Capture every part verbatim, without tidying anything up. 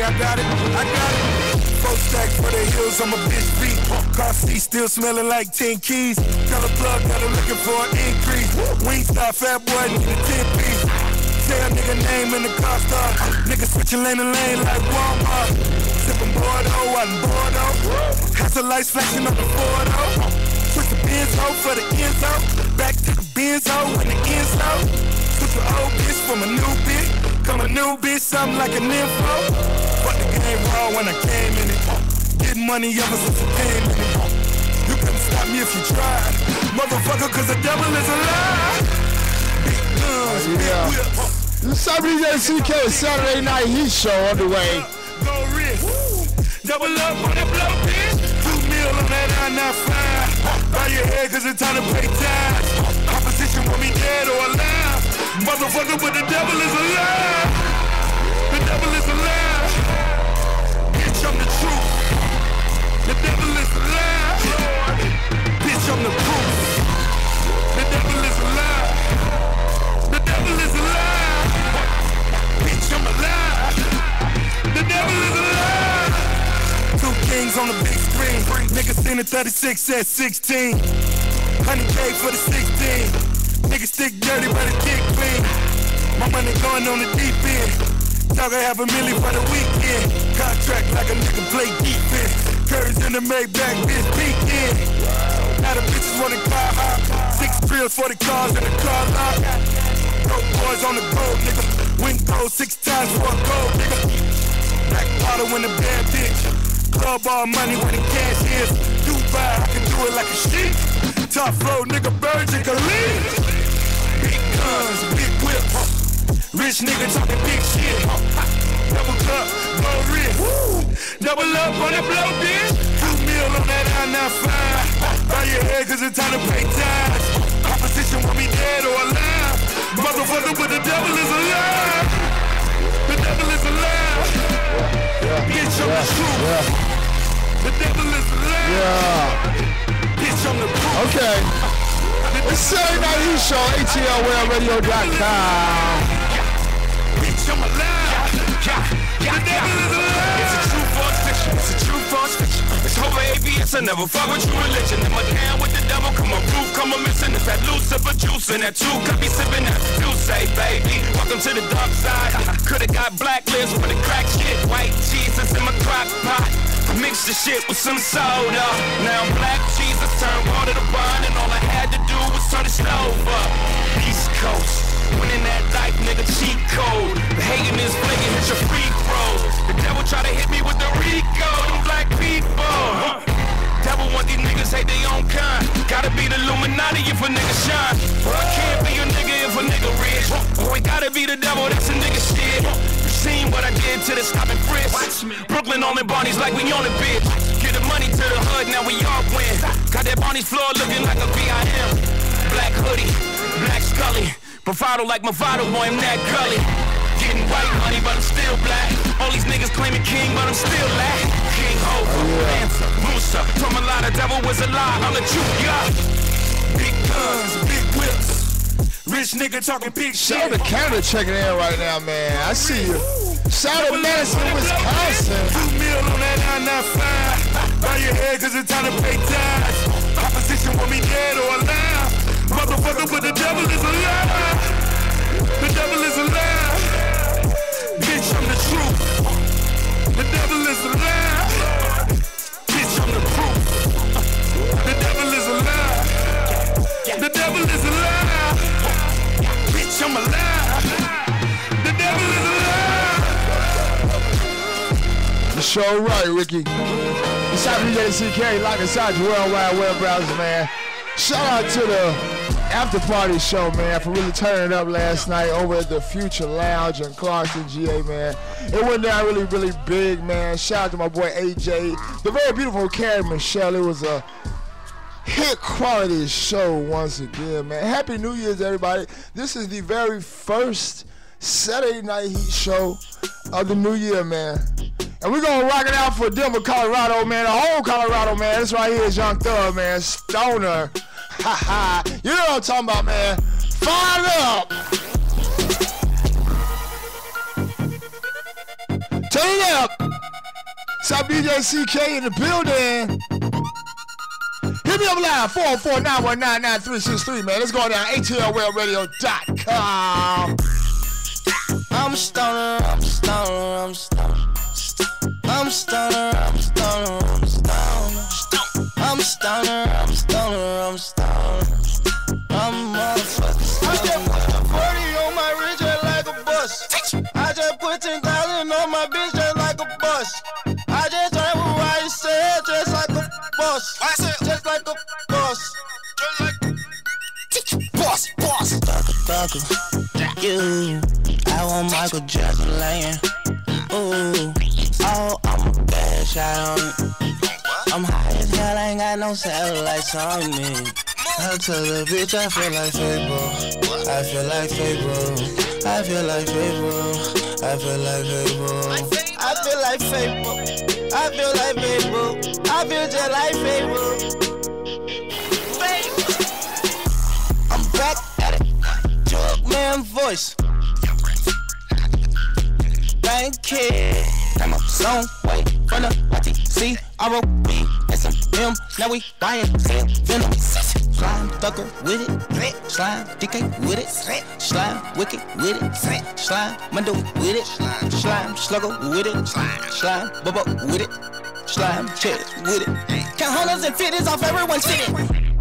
I got it, I got it. Four stacks for the hills on my bitch feet. Car seat still smelling like ten keys. Got a plug, got her looking for an increase. Wingstop, fat boy, need a ten piece. Say a nigga name in the car star. Nigga switching lane to lane like Walmart. Sipping Bordeaux, out in Bordeaux. Has the lights flashing on the Bordeaux. Switch the Benzo for the Enzo. Back to the Benzo when the Enzo. Switch the old bitch from a new bitch. Come a new bitch, something like an info. But the game raw when I came in it. Getting money ever since I came in it. You couldn't stop me if you tried. Motherfucker, cause the devil is alive. Big guns, big whips. This is D J C K Saturday Night Heat Show underway. Go wrist. Double up on that blow, bitch. Two mil on that nine ninety-five. Bow your head cause it's time to pay tithes. Opposition want me dead or alive. Motherfucker, but the devil is alive. The devil is alive. Bitch, I'm the truth. The devil is alive. Bitch, I'm the proof. The devil is alive. The devil is alive. Bitch, I'm alive. The devil is alive. Two kings on the big screen. Niggas seen the thirty-six at sixteen. one hundred K for the sixteen. Niggas stick dirty but it kick clean. My money going on the deep end. Talk I have a million for the weekend. Contract like a nigga play defense. Curves in the Maybach, bitch peeking. Now the bitches wanna car hop. Six drills for the cars in the car lot. Broke boys on the road, nigga. Win gold six times for a gold, nigga. Black bottle in the bad bitch. Club all money when the cash is. Dubai, I can do it like a sheep. Top flow, nigga, birds and Khalid. Big guns, big whips. Rich nigga talking big shit. Double cup, low wrist. Double up on the blow, bitch. Two mil on that nine ninety-five. Bow your head cause it's time to pay tithes. Opposition want me dead or alive. Motherfucker, but the devil is alive. The devil is alive. Yeah. Bitch, I'm yeah. the truth. Yeah. The devil is alive. Yeah. Bitch, I'm the proof. Okay. It's Saturday Night Heat Show, A T L Well Radio dot com. Bitch, I'm alive. The devil is alive. It's a true false fiction. It's a true false fiction. It's over A B S. I never fuck with true religion. Am I down with the devil? Come on, roof, come on, missing. It's that Lucifer juice and that two could be sipping that. You say, baby, welcome to the dark side. Could've got blacklist for the crack shit. White Jesus in my crock pot. Mix the shit with some soda. Now black Jesus turned water to wine, and all I had to do was turn the stove up. East Coast, winning that life, nigga, cheat code. The hating is flaking, hit your free throws. The devil try to hit me with the Rico, them black people. Devil want these niggas hate their own kind. Gotta be the Illuminati if a nigga shine. I can't be a nigga if a nigga rich. Boy, gotta be the devil, that's a nigga shit. Seen what I did to the stopping frisk. Brooklyn on the Barney's like we on the bitch. Get the money to the hood, now we all win. Got that Barney's floor looking like a V I M. Black hoodie, black Scully. Bravado like Movado, boy, I'm that gully. Getting white money, but I'm still black. All these niggas claiming king, but I'm still lack. King Hova, Mansa, Musa. From a lot of devil was a lie, I'm the truth, yeah. Big guns, big whips. Rich nigga talking big shit. Shout out to Canada checking in right now, man. I see you. Shout out to Madison, Wisconsin. Two mil on that nine ninety-five. Bow your head cause it's time to pay tithes. Opposition want me dead or alive. Motherfucker, but the devil is alive. The devil is alive. Bitch, I'm the truth. The devil is alive. Bitch, I'm the proof. The devil is alive. The devil is alive. Bitch, I'm alive. The devil is alive. You sure right, Ricky. It's out D J C K, lock inside your World Wide Web browser, man. Shout out to the after party show, man, for really turning it up last night over at the Future Lounge in Clarkston, G A, man. It went down really, really big, man. Shout out to my boy A J, the very beautiful Carrie Michelle. It was a hit quality show once again, man. Happy New Year's, everybody. This is the very first Saturday Night Heat show of the new year, man. And we're gonna rock it out for Denver, Colorado, man. The whole Colorado, man. This right here is Young Thug, man. Stoner. Ha ha. You know what I'm talking about, man. Fire up. Turn it up. South D J C K in the building. Hit me up live, four oh four, nine one nine, nine three six three, man. Let's go down, A T L web radio dot com. I'm stoner, I'm stoner, I'm stoner. I'm stoner, I'm stoner, I'm stoner. I'm stoner, I'm stoner, I'm stoner. I'm motherfucking stoner. I just put a forty on my wrist just like a bus. I just put ten thousand on my bitch just like a bus. I just drive with what I said just like a bus. I said just like a bus. Just like boss, boss. Thugger, thugger. You. I want Michael Jackson laying. Ooh. Oh, I'm a bad shot on it. I'm high as hell, I ain't got no satellites on me. I tell the bitch I feel like Fable. I feel like Fable. I feel like Fable. I feel like Fable. I feel like Fable. I feel like Fable. I feel just like Fable. I'm back at it. Drug man voice. Bank kid. I'm a zone way from the Y T C R O B S M M. Now we buying sale venom. Slime thugger with it. Slime D K with it. Slime wicked with it. Slime Mundo with it. Slime slugger with it. Slime bubba with it. Slime chest with it. Count hundreds and fifties off everyone sitting.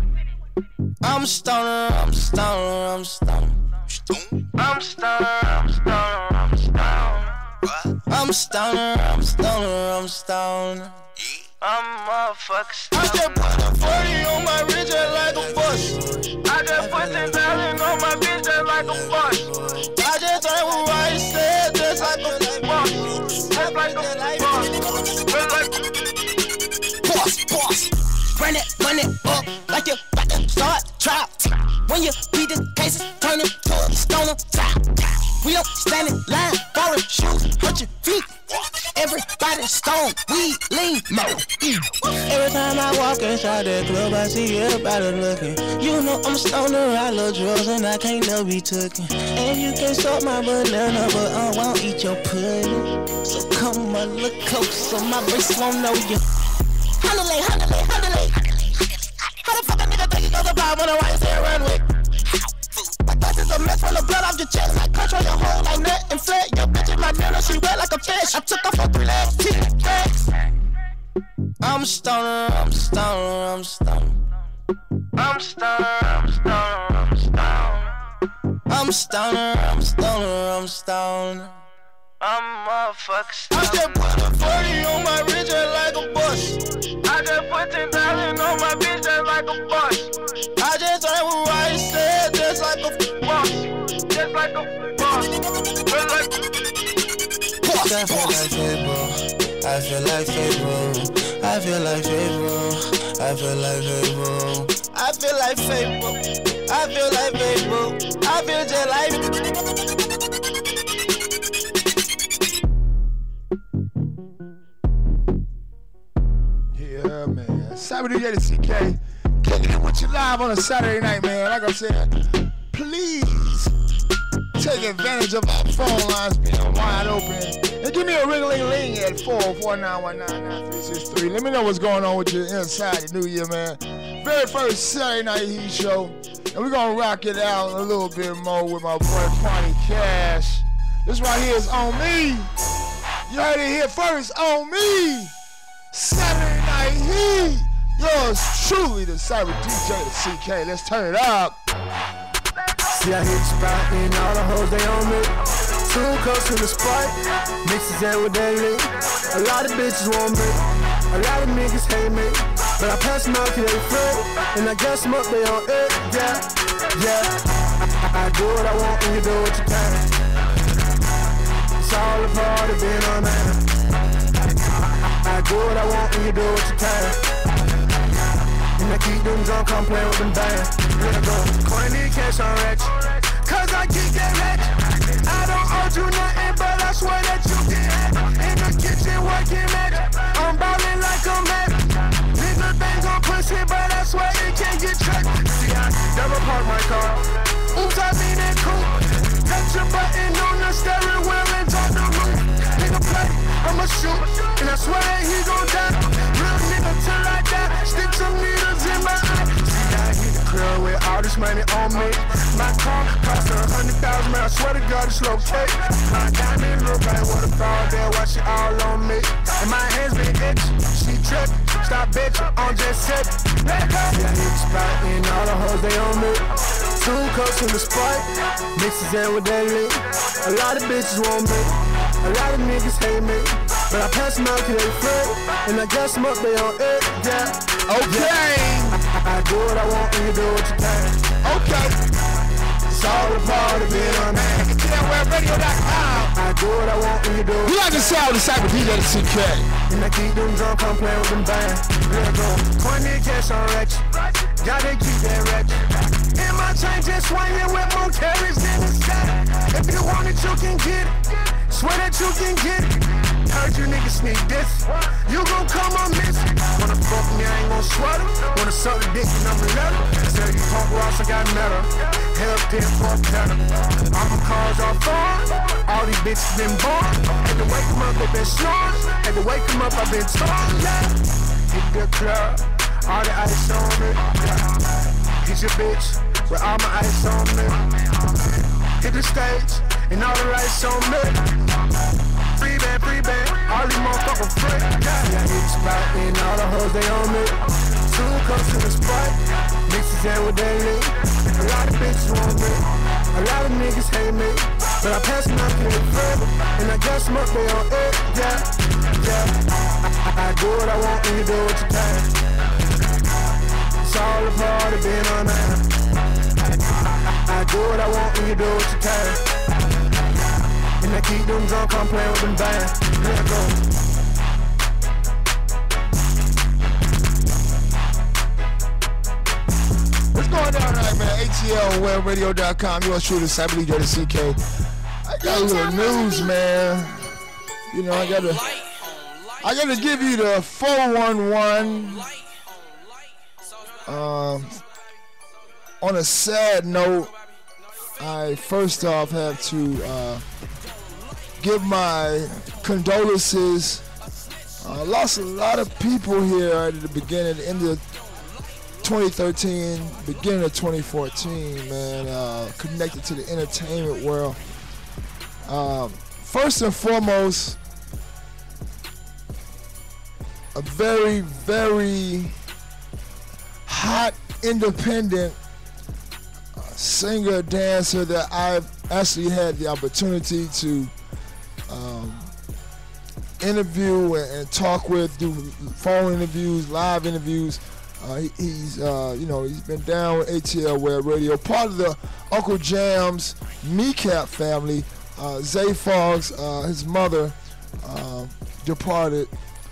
I'm stoner, I'm stoner, I'm stoner. I'm stoner, I'm stoner, I'm stoner. I'm stoner, I'm stoner, I'm stoner. I'm motherfucking stoner. I just put a forty on my wrist just like a bus. I just put ten thousand on my bitch just like a bus. I just heard what I said just like a bus. Just like a bus. Just like boss, boss. Run it, run it up like you about to start trial. When you beat the cases, turn it to a stoner top. We don't stand in line, borrow shoes, hurt your feet. Everybody stone, we lean more. Every time I walk inside that club, I see everybody looking. You know I'm a stoner, I love drugs and I can't never be taken. And you can stop my banana, but I won't eat your pudding. So come a little close so my wrist won't know you. Handle it, handle it, handle it. How the fuck a nigga think you know the vibe when I ride and run with? My thoughts is a mess from the blood off your chest. I control your whole like nut and flat. Your bitch is my dinner, she wet like a fish. I took off her three legs, T-Rex. I'm stoner, I'm stoner, I'm stoner. I'm stoner, I'm stoner, I'm stoner. I'm stoner, I'm stoner, I'm stoner. I'm motherfucking stoner. I just put a forty on my wrist just like a bus. I just put ten thousand on my bitch just like a bus. I just heard what I said just like a boss. Just like a boss. Just like boss. I feel like Fable. I feel like Fable. I feel like Fable. I feel like Fable. I feel like Fable. I feel like Fable. I feel just like Yeah, man. Cyber D J to C K. Kicking it with you live on a Saturday night, man. Like I said, please take advantage of our phone lines being wide open. And give me a ring-a-ling-ling at four oh four, nine one nine, nine three six three. Let me know what's going on with you inside the new year, man. Very first Saturday Night Heat show. And we're going to rock it out a little bit more with my boy Kwani Cash. This right here is On Me. You heard it here first, On Me. Saturday Night Heat. Yours truly, the Cyber D J to C K. Let's turn it up. See, I hit the spot and all the hoes, they on me. Two cups in the Sprite, mixes that with that lick. A lot of bitches want me, a lot of niggas hate me. But I pass them out to they friend, and I gas them up, they on it. Yeah, yeah. I, I do what I want and you do what you can. It's all a part of being a man. I do what I want and you do what you can. And I keep them drunk, I'm playing with them bands. Let go, Kwani Cash on Rex. Cause I keep that rich. I don't owe you nothing, but I swear that you get it. In the kitchen working magic. I'm ballin' like a man. Nigga things on pussy, but I swear it can't get tricked. See, I never park my car. Oops, I mean it cool. Touch a button on the steering wheel and turn the roof. Nigga play, I'm I'ma shoot, and I swear that he gon' die. Real nigga till I die, stick some needles in my eye. See, I hit the crib with all this money on me. My car cost a hundred thousand, man, I swear to God it's low cake. My diamond look like what a fall there, why she all on me. And my hands been itchy, she trippin', stop bitchin', I'm just sippin'. Let go. See, I hit the spot, and all the hoes they on me. Two cups in the Sprite, mixes in with that lit. A lot of bitches want me, a lot of niggas hate me. But I pass them out to they flip, and I gas them up, they on it, yeah. Okay. Yeah. I, I do what I want, and you do what you can. Okay. It's all a part of being a man. Damn web radio dot com. I do what I want, and you do what You you like the can. sound of the cyber D J to C K. And I keep them drunk, I'm playing with them band. Let go. Coin in cash on Rex. Gotta keep that ratchet. In my chain, just swinging with more carries in the sky. If you want it, you can get it. Swear that you can get it. Heard you niggas sneak this. You gon' come on miss. Wanna fuck me, I ain't gon' sweat it. Wanna suck the dick and I'ma let it. Tell you punk rocks, I got metal. Hell pin for better. I'ma cause all fun. All these bitches been born. Had to wake 'em up, they been snoring. Had to wake 'em up, I been torn. Yeah. Hit the club, all the ice on me. Yeah. Hit your bitch with all my ice on me. Hit the stage and all the lights on me. Free band, free band, all these motherfuckers free. Yeah, I hit the spot and all the hoes they on me. Two cups in the Sprite, mixes in with that lit. A lot of bitches want me, a lot of niggas hate me. But I pass them out to the crib, and I gas them up, they on it. Yeah, yeah. I, I, I do what I want and you do what you can. It's all a part of being a man. I, I, I do what I want and you do what you can. And I keep them drunk, I'm playing with them band. Let go. What's going down tonight, man? A T L web radio dot com. Yours truly, Cyber D J to C K. I got a little news, man. You know, I gotta, I gotta give you the four one one. Um, on a sad note, I first off have to uh, give my condolences. I uh, lost a lot of people here at the beginning, end of twenty thirteen, beginning of twenty fourteen, man, uh, connected to the entertainment world. Um, first and foremost, a very, very hot, independent uh, singer, dancer that I've actually had the opportunity to um, interview and, and talk with, do phone interviews, live interviews. Uh, he, he's, uh, you know, he's been down with A T L Web Radio, part of the Uncle Jam's Kneecap family. Uh, Zay Foggs, uh, his mother, uh, departed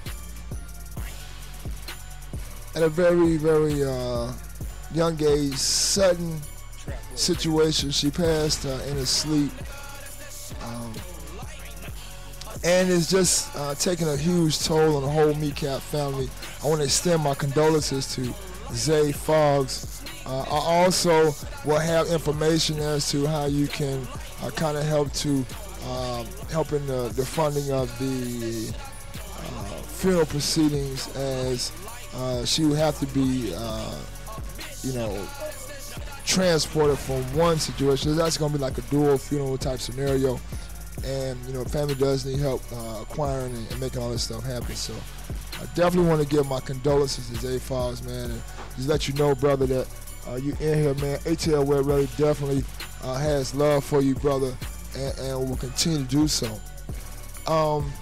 at a very, very uh, young age, sudden situation. She passed uh, in her sleep. Um, and it's just uh, taking a huge toll on the whole Kneecap family. I want to extend my condolences to Zay Foggs. Uh, I also will have information as to how you can uh, kind of help to um, help in the, the funding of the uh, funeral proceedings, as uh, she would have to be, uh, you know, transported from one situation. That's going to be like a dual funeral type scenario. And, you know, family does need help uh, acquiring and, and making all this stuff happen. So I definitely want to give my condolences to Zay Foggs, man, and just let you know, brother, that uh, you in here, man. A T L Web really definitely uh, has love for you, brother, and, and will continue to do so. Um,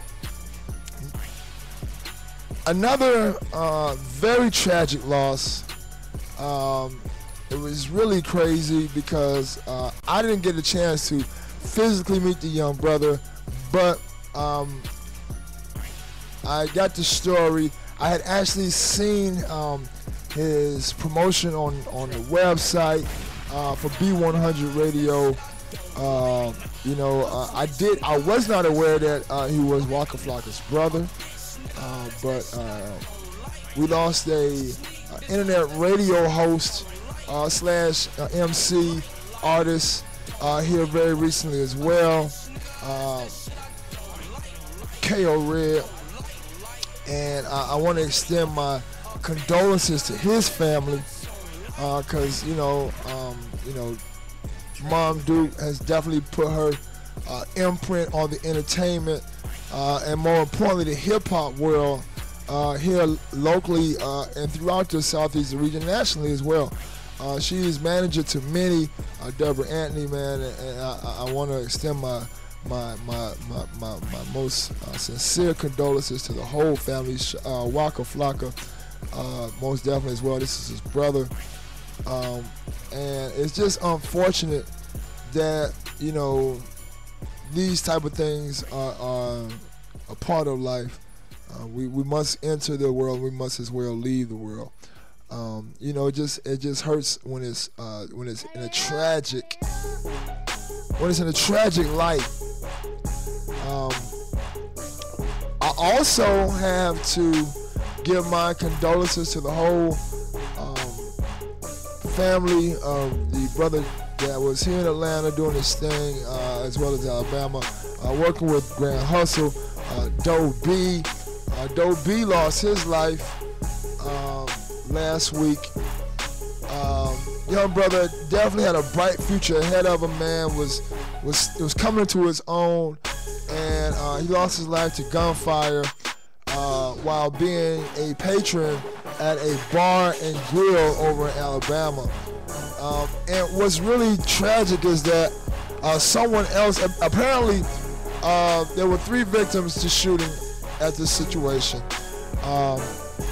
another uh, very tragic loss. Um, it was really crazy because uh, I didn't get a chance to physically meet the young brother, but um, I got the story. I had actually seen um, his promotion on, on the website uh, for B one hundred Radio. Uh, you know, uh, I did. I was not aware that uh, he was Waka Flocka's brother, uh, but uh, we lost a uh, internet radio host uh, slash uh, M C artist uh, here very recently as well. Uh, K O Red, and I, I want to extend my condolences to his family, because uh, you know, um, you know, Mom Duke has definitely put her uh, imprint on the entertainment uh, and more importantly the hip hop world uh, here locally uh, and throughout the Southeast region, nationally as well. Uh, she is manager to many, uh, Deborah Anthony, man, and, and I, I want to extend my my my my, my, my most uh, sincere condolences to the whole family. Uh, Waka Flocka, uh, most definitely as well. This is his brother, um, and it's just unfortunate that you know these type of things are, are a part of life. Uh, we we must enter the world. We must as well leave the world. Um, you know, it just it just hurts when it's uh, when it's in a tragic when it's in a tragic light. Um, I also have to give my condolences to the whole um, family of the brother that was here in Atlanta doing this thing, uh, as well as Alabama, uh, working with Grand Hustle. Uh, Doe B, uh, Doe B lost his life um, last week. Um, young brother definitely had a bright future ahead of him. Man was was was coming to his own, and uh, he lost his life to gunfire uh, while being a patron at a bar and grill over in Alabama. Um, and what's really tragic is that uh, someone else, apparently uh, there were three victims to shooting at this situation. Um,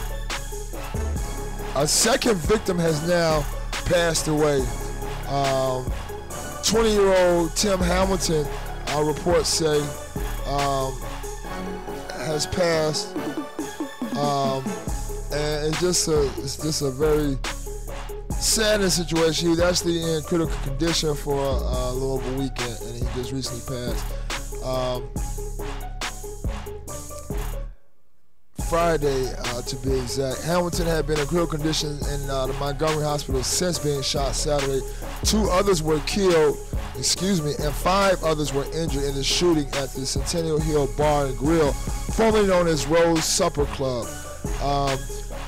a second victim has now passed away. Um, twenty-year-old Tim Hamilton, uh, reports say, um, has passed. Um, and it's just a, it's just a very saddening situation. He was actually in critical condition for uh, a little over a weekend, and he just recently passed. Um, Friday, uh, to be exact. Hamilton had been in critical condition in uh, the Montgomery Hospital since being shot Saturday. Two others were killed, excuse me, and five others were injured in the shooting at the Centennial Hill Bar and Grill, formerly known as Rose Supper Club. Um,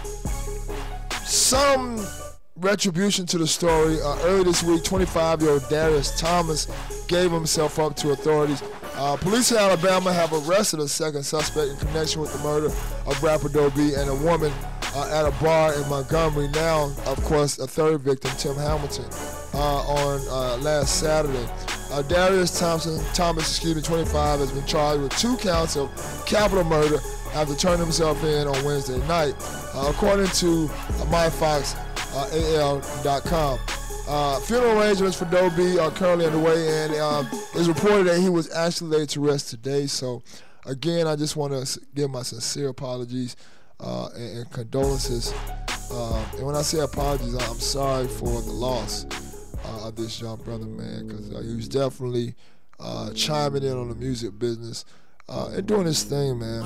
some retribution to the story. Uh, earlier this week, twenty-five-year-old Darius Thomas gave himself up to authorities. Uh, police in Alabama have arrested a second suspect in connection with the murder of rapper Doe B and a woman uh, at a bar in Montgomery. Now, of course, a third victim, Tim Hamilton, uh, on uh, last Saturday. Uh, Darius Thompson, Thomas, excuse me, twenty-five, has been charged with two counts of capital murder after turning himself in on Wednesday night, uh, according to uh, my fox A L dot com. Uh, funeral arrangements for Doe B are currently underway, and uh, it's reported that he was actually laid to rest today. So, again, I just want to give my sincere apologies uh, and, and condolences. Uh, and when I say apologies, I'm sorry for the loss uh, of this young brother, man, because uh, he was definitely uh, chiming in on the music business uh, and doing his thing, man.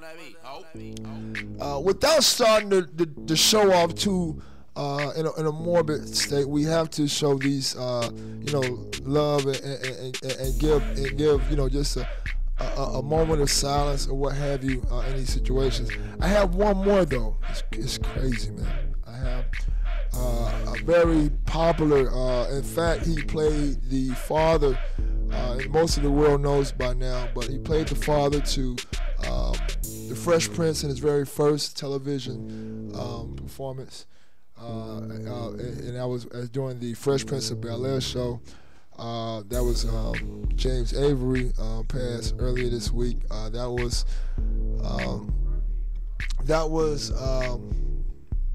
Uh, without starting the, the, the show off too Uh, in, a, in a morbid state, we have to show these, uh, you know, love and, and, and, and give, and give, you know, just a, a, a moment of silence or what have you uh, in these situations. I have one more though. It's, it's crazy, man. I have uh, a very popular. Uh, in fact, he played the father. Uh, and most of the world knows by now, but he played the father to um, the Fresh Prince in his very first television um, performance. Uh, uh, and I was, I was doing the Fresh Prince of Bel-Air show. Uh, that was um, James Avery uh, passed earlier this week. Uh, that was um, that was um,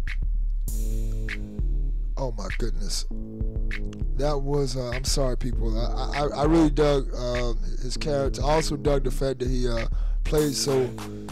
oh my goodness. That was uh, I'm sorry, people. I I, I really dug uh, his character. I also dug the fact that he uh, played so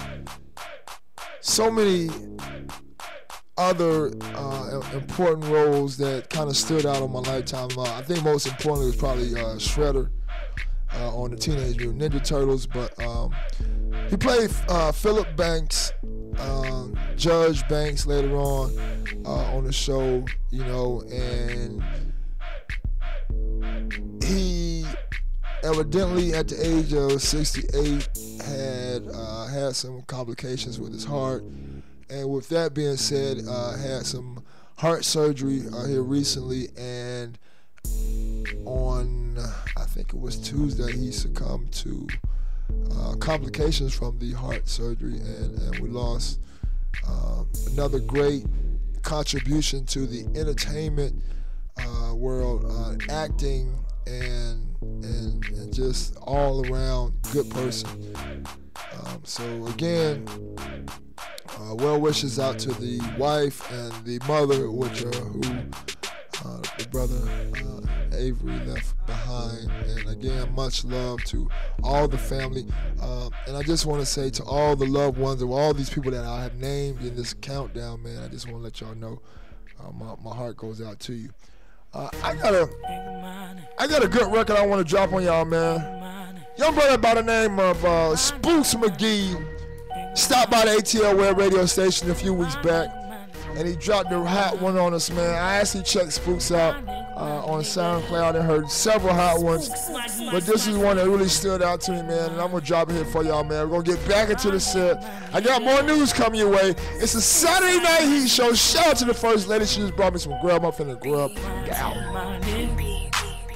so many other uh, important roles that kind of stood out on my lifetime. Uh, I think most importantly was probably uh, Shredder uh, on the Teenage Mutant Ninja Turtles, but um, he played uh, Philip Banks, um, Judge Banks later on uh, on the show, you know, and he evidently at the age of sixty-eight had uh, had some complications with his heart, and with that being said, uh, had some heart surgery uh, here recently, and on I think it was Tuesday he succumbed to uh, complications from the heart surgery, and, and we lost uh, another great contribution to the entertainment uh, world, uh, acting and, and and just all around good person. Um, so again, uh, well wishes out to the wife and the mother, which are who uh, the brother uh, Avery left behind. And again, much love to all the family. Um, and I just want to say to all the loved ones of all these people that I have named in this countdown, man, I just want to let y'all know uh, my, my heart goes out to you. Uh, I got a, I got a good record I want to drop on y'all, man. Young brother by the name of uh, Spooks McGee stopped by the A T L Web radio station a few weeks back, and he dropped a hot one on us, man. I actually checked Spooks out uh, on SoundCloud and heard several hot ones, but this is one that really stood out to me, man, and I'm going to drop it here for y'all, man. We're going to get back into the set. I got more news coming your way. It's a Saturday Night Heat show. Shout out to the First Lady. She just brought me some grub. I'm finna grub down. My nigga,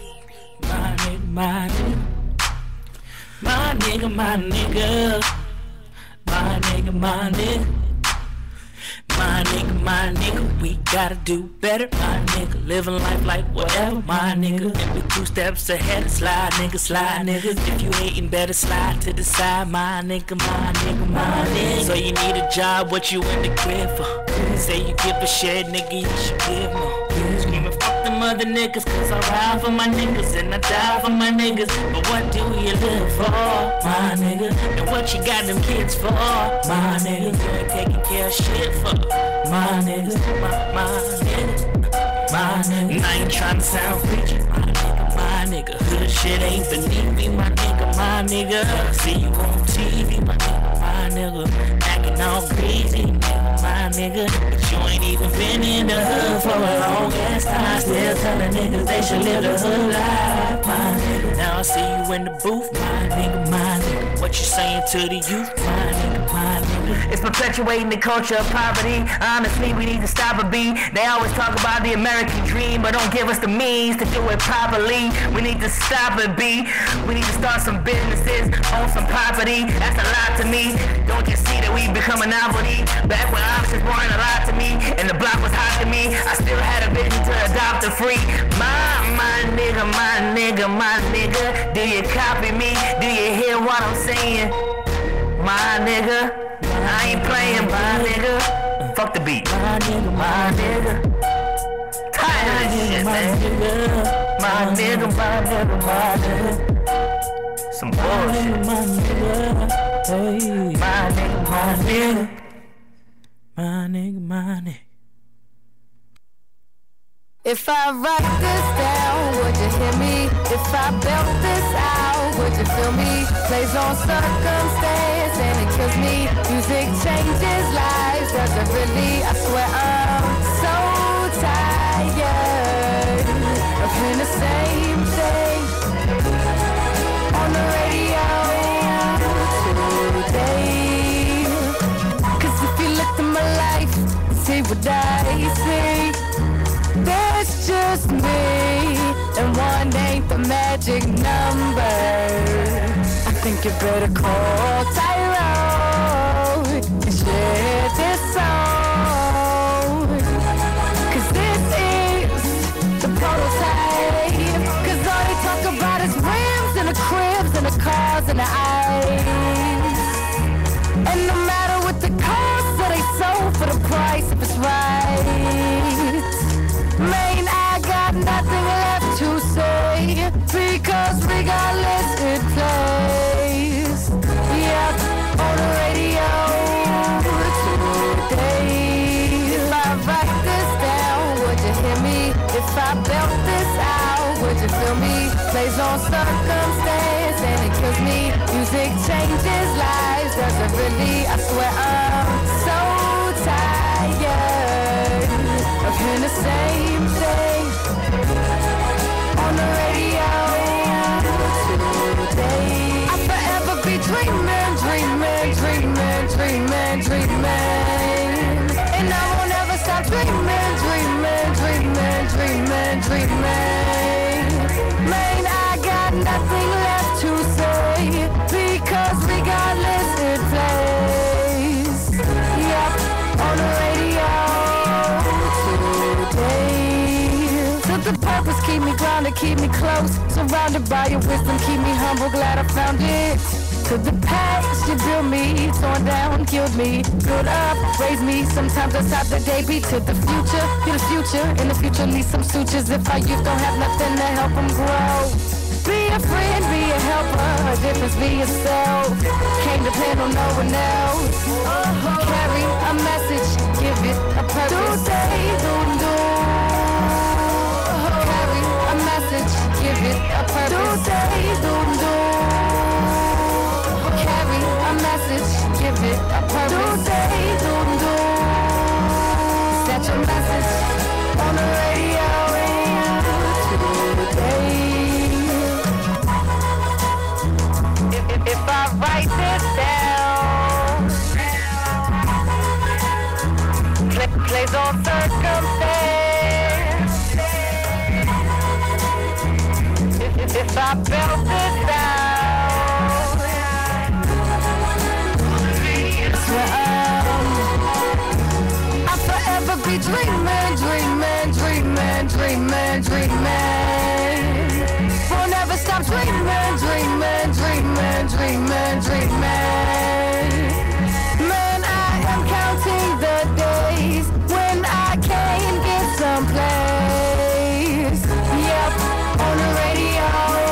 my nigga, my nigga, my nigga, my nigga, my nigga. My nigga, my nigga, we gotta do better. My nigga, living life like whatever. My nigga, and we two steps ahead. Slide, nigga, slide, nigga. If you hating, better slide to the side. My nigga, my nigga, my nigga. So you need a job, what you in the crib for? Say you give a shit, nigga, you should give more. Screaming fuck them other niggas, cause I ride for my niggas and I die for my niggas. But what do you live for, my nigga? And what you got them kids for, my nigga? You ain't taking care of shit for, my nigga, my, my nigga, my nigga. And I ain't trying to sound preachy, my nigga, my nigga. Hood shit ain't beneath me, my nigga, my nigga. See you on T V, my nigga, my nigga. Acting all crazy, nigga, my nigga. But you ain't even been in the hood for a long ass time. Still telling niggas they should live the hood life, my nigga. Now I see you in the booth, my nigga, my nigga. What you saying to the youth, my nigga, my nigga? It's perpetuating the culture of poverty. Honestly, we need to stop a beat. They always talk about the American dream, but don't give us the means to do it properly. We need to stop a beat. We need to start some businesses, own some property. That's a lot to me. Don't you see that we become a novelty? Back when options weren't a lot to me, and the block was hot to me, I still had a vision to adopt a freak. My, my nigga, my nigga, my nigga. Do you copy me? Do you hear what I'm saying? My nigga, I ain't playing, my nigga. Fuck the beat. My nigga, my nigga. Tired of this shit, man. My nigga, my nigga, my nigga. Some bullshit. My nigga, hey. My nigga, my nigga. My nigga, my nigga. If I write this down, would you hear me? If I belt this out, would you feel me? Plays on circumstance and it kills me. Music changes lives, does it really? I swear I'm so tired of hearing the same thing on the radio today. Cause if you look at my life, see what I see. That's just me, and one ain't the magic number. I think you better call Tyrone and share this song. Cause this is the prototype. Cause all they talk about is rims and the cribs and the cars and the ice. And no matter what the cost, so they sold for the price if it's right. Man, I got nothing left to say, because regardless it plays, yeah, on the radio today. If I write this down, would you hear me? If I belt this out, would you feel me? Plays on circumstance and it kills me. Music changes lives, does it really? I swear I'm so tired of hearing the same thing on the radio. dreaming. Man, I got nothing left to say because we got listed place. Yep, on the radio today. So the purpose keep me grounded, keep me close. Surrounded by your wisdom, keep me humble, glad I found it. To the past, you built me, torn down, killed me, built up, raised me. Sometimes I stop the day, beat to the future, to the future. In the future, need some sutures if our youth don't have nothing to help them grow. Be a friend, be a helper, a difference, be yourself. Can't depend on no one else. Carry a message, give it a purpose. Do say, do do. Carry a message, give it a purpose. Do say, do do. Carry a message, give it a purpose. Do say, do do. Set your message on the radio today. If, if, if I write this down, play, plays on circumstance. If, if, if I build this down, I'll forever be dreaming, dreaming, dreaming, dreaming, dreaming. Won't never stop dreaming, dreaming, dreaming, dreaming, dreaming. Man, I am counting the days when I can get someplace. Yep, on the radio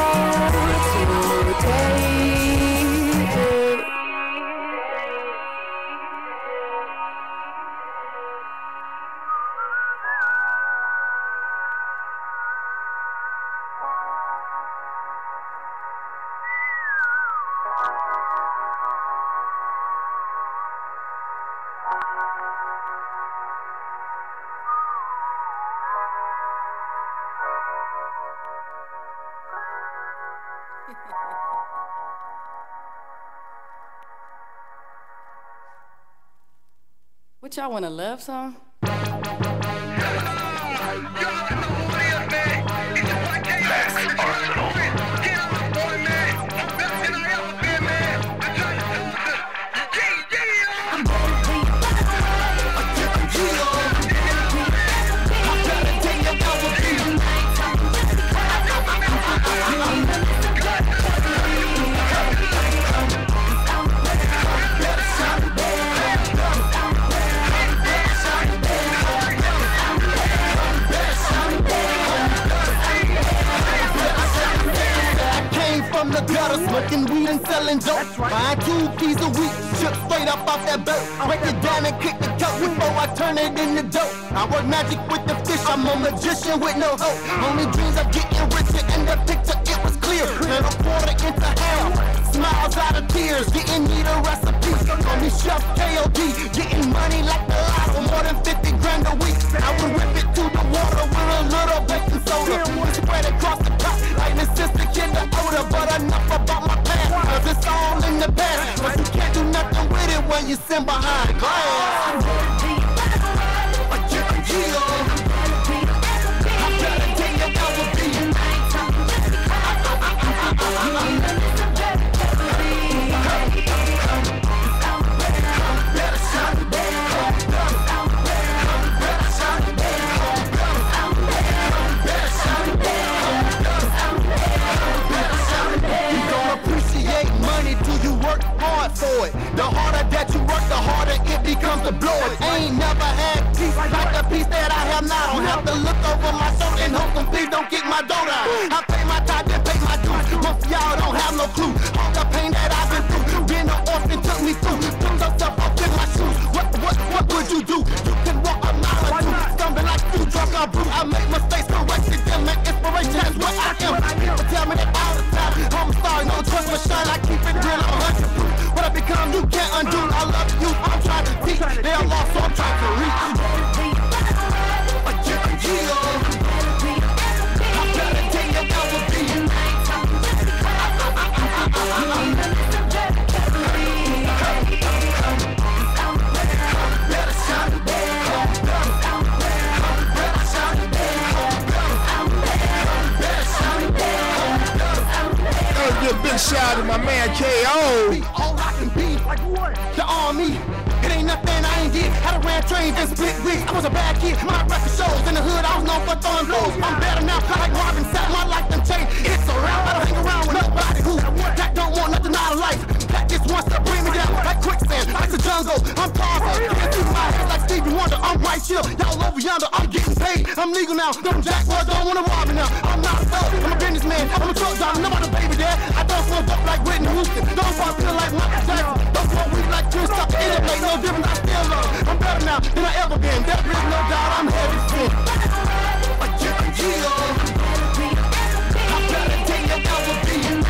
today. What y'all want, a love song? Smoking weed and selling dope. Buying two keys a week, ship straight up off that boat. Break it down and kick the coat before I turn it into dope. I work magic with the fish, I'm a magician with no hope. Only dreams of getting richer and the picture, it was clear. Turn a quarter into hell, smiles out of tears. Getting me the recipe, call me Chef K O D. Getting money like the lotto, more than fifty grand a week. I would whip it to the water with a little baking soda. Spread across the top like an assistant in the odor. But enough about my past, cause it's all in the past. But you can't do nothing with it when you sit behind glass. I gotta take it out with me. For it. The harder that you work, the harder it becomes to blow it. I ain't never had peace like the peace that I have now. Don't have to look over my shoulder and hope some please don't kick my door down. I pay my tithe and pay my dues. Most of y'all don't have no clue. All the pain that I've been through, being an orphan took me through. Put yourself up in my shoes. What, what, what would you do? You can walk a mile or two, stumbling like you drunk or blue. I make mistakes, corrected them, and inspiration is what I am. People tell me that all the time. I'm sorry, no trust but shine. I keep it real, I'm one hundred proof. What I become, you can't undo. I love you, I'm trying to teach. They are lost, so I'm trying to reach. I gotta take it out with me. Better shine. shout out to my man K O. All I can be, like what? The army. It ain't nothing I ain't did. Had a ran trains and split wigs. I was a bad kid. My record shows in the hood. I was known for throwing blows. I'm better now. Like Marvin said, my life done changed. It's around. I don't hang around with nobody who that don't want nothing out of life. That just wants to bring me down like quicksand, like the jungle. I'm Tarzan. Can't keep my head like Stevie Wonder. I'm right here. Y'all over yonder. I'm getting paid. I'm legal now. Them jackboys don't wanna rob me now. I'm not a thug. I'm a businessman. I'm a truck driver. Nobody baby dad. I don't smoke dope like Whitney Houston. Don't pop pill like Michael Jackson. Don't smoke weed like Chris Tucker. It ain't no difference. I still love. I'm better now than I ever been. There is no doubt. I'm heavy shit. I'm better than you ever been.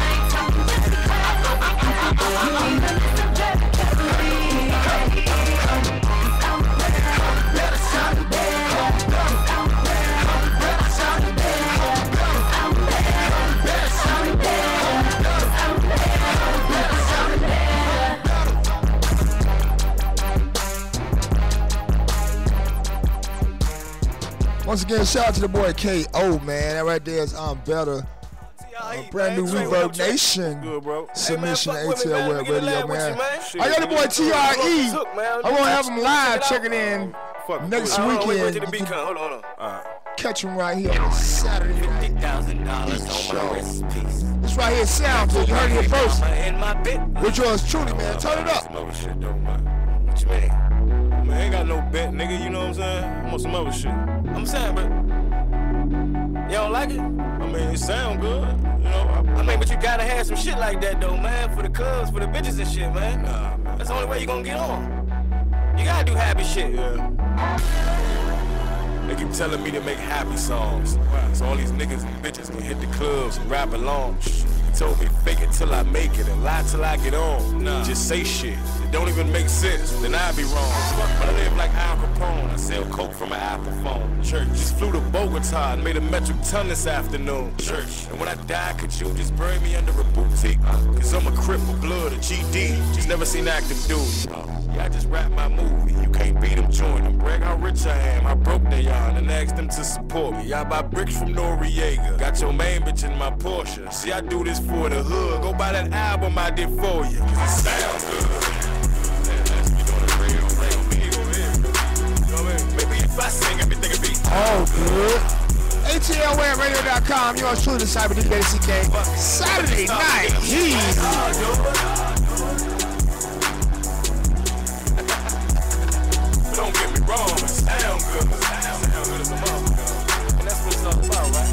Once again, shout out to the boy K O, man. That right there is I'm Better. A brand new Reverb Nation submission to A T L Web Radio, man. I got the boy T R E. I'm going to have him live checking in next weekend. You can hold on, hold on. catch him right here on Saturday night. fifty thousand dollars on my wrist piece. This right here sounds good. You heard it here first. In my bit. With yours truly, man. Turn it up. Some other shit, though, man. What you mean? Man, I ain't got no bet, nigga. You know what I'm saying? I'm on some other shit. I'm saying, but you don't like it? I mean, it sound good. You know, I, I mean, but you gotta have some shit like that, though, man. For the clubs, for the bitches and shit, man. Nah, man. That's the only way you gonna get on. You gotta do happy shit. Yeah. They keep telling me to make happy songs. So all these niggas and bitches can hit the clubs and rap along. They told me fake it till I make it and lie till I get on. Nah. Just say shit. It don't even make sense. Then I'd be wrong. But I live like Al Capone. I sell coke from an Apple phone. Church. Just flew to Bogota and made a metric ton this afternoon. Church. And when I die, could you just bury me under a boutique? Cause I'm a crip with blood, a G D. Just never seen active dudes. Yeah, I just rap my movie. You can't beat them, join them. Brag how rich I am. I broke they on and asked them to support me. I buy bricks from Noriega. Got your main bitch in my Porsche. See, I do this for the hood. Go buy that album I did for you. Cause it sounds good. Maybe if I sing, everything will be all good. A T L web radio dot com. Yours truly, the Cyber D J C K. Saturday night. Heat. Don't get me wrong, it sound good. It sound good as a motherfucker. And that's what it's all about, right?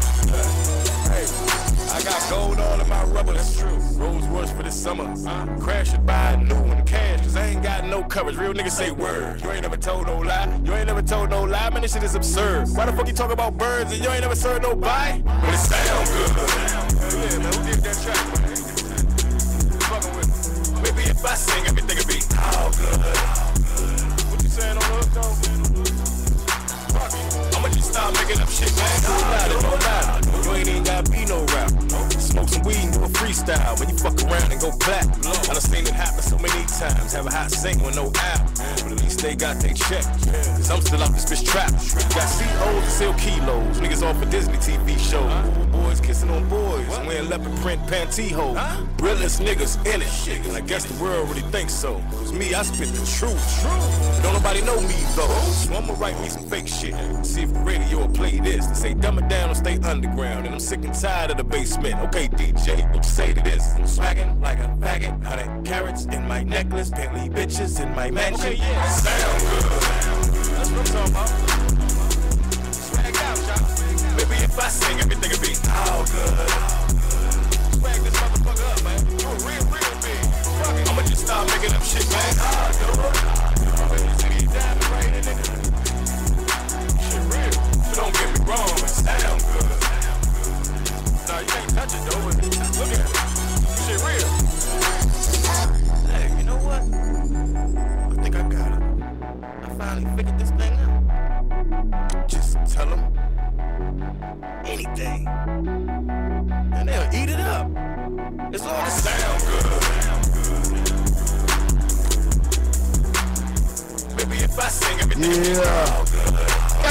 Hey, I got gold all in my rubber, that's true. Rolls Royce for the summer. Uh, crash it, buy a new one, cash, cause I ain't got no coverage. Real niggas say word. You ain't never told no lie. You ain't never told no lie, man, this shit is absurd. Why the fuck you talk about birds and you ain't never served no bite? But it sound good. Yeah, man, who did that track, man? Fucking with me. Maybe if I sing, everything will be all good. Saying on the hook, though. I'ma just start making up shit, man. Don't matter, don't matter. You ain't even gotta be no rapper. Smoke some weed and do a freestyle when you fuck around and go black. I done seen it happen so many times. Have a hot sing with no album. But at least they got they check. Cause I'm still out this bitch trap. Got C Os and sell kilos. Niggas off for Disney T V shows. Boys kissing on boys. Wearing leopard print pantyhose. Realest niggas in it. And I guess the world really thinks so. Cause me, I spit the truth. Don't nobody know me though. So I'ma write me some fake shit. See if the radio will play this. They say dumb it down or stay underground. And I'm sick and tired of the basement. Okay, D J, what you say to this? I'm swaggin' like a faggot. Hundred carrots in my necklace. Bentley bitches in my mansion. Okay, yeah. Sound good. That's what I'm talking about. Swag out, y'all. Maybe if I sing, everything will be all good. Swag this motherfucker up, man. You a real, real big. I'ma just start making up shit, man. All good. Right in it. Shit real. So don't get me wrong, it sound good. Nah, you can't touch it though. Look at it. Shit real. Hey, you know what? I think I got it. I finally figured this thing out. Just tell them anything. And they'll eat it up. As long as it sound good. Maybe if I sing everything, yeah. Gotta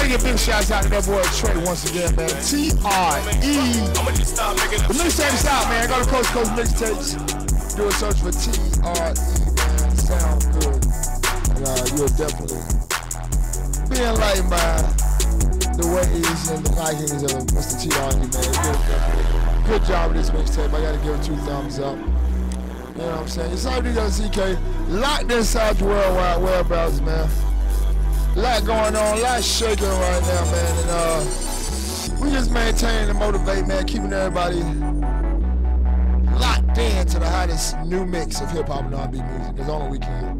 gotta give big shouts out to that boy Trey once again, man. T R E. The mixtapes out, man. Go to Coast Coast Mixtapes. Do a search for T R E, man. Sound good. And uh, you'll definitely be enlightened by the ways and the likings of Mister T R E, man. Good, good job with this mixtape. I gotta give it two thumbs up. You know what I'm saying? It's all D W C K. Locked inside the World Wide Web browsers, man. A lot going on, a lot shaking right now, man. And uh, we just maintaining and motivate, man, keeping everybody locked in to the hottest new mix of hip hop and R and B music. As only we can.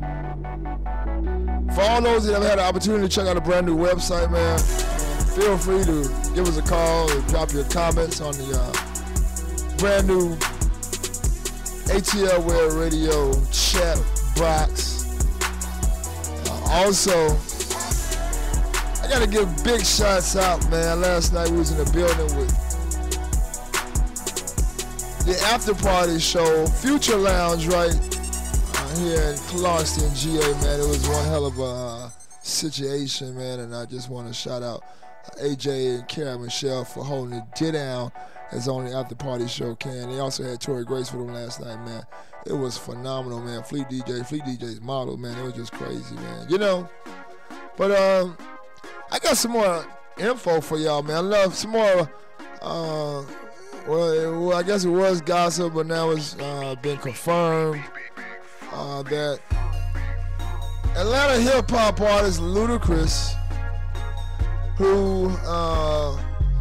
For all those that have had the opportunity to check out a brand new website, man, feel free to give us a call or drop your comments on the uh, brand new A T L Web Radio chat box. Uh, also, I gotta give big shots out, man. Last night we was in the building with the after party show, Future Lounge, right uh, here in Clarkston, G A, man. It was one hell of a uh, situation, man, and I just want to shout out uh, A J and Kara Michelle for holding it down as only after party show can. They also had Tori Grace with them last night, man. It was phenomenal, man. Fleet D J, Fleet D J's model, man. It was just crazy, man. You know, but um, I got some more info for y'all, man. I love some more. Uh, well, it, well, I guess it was gossip, but now it's uh, been confirmed uh, that Atlanta hip hop artist Ludacris, who uh,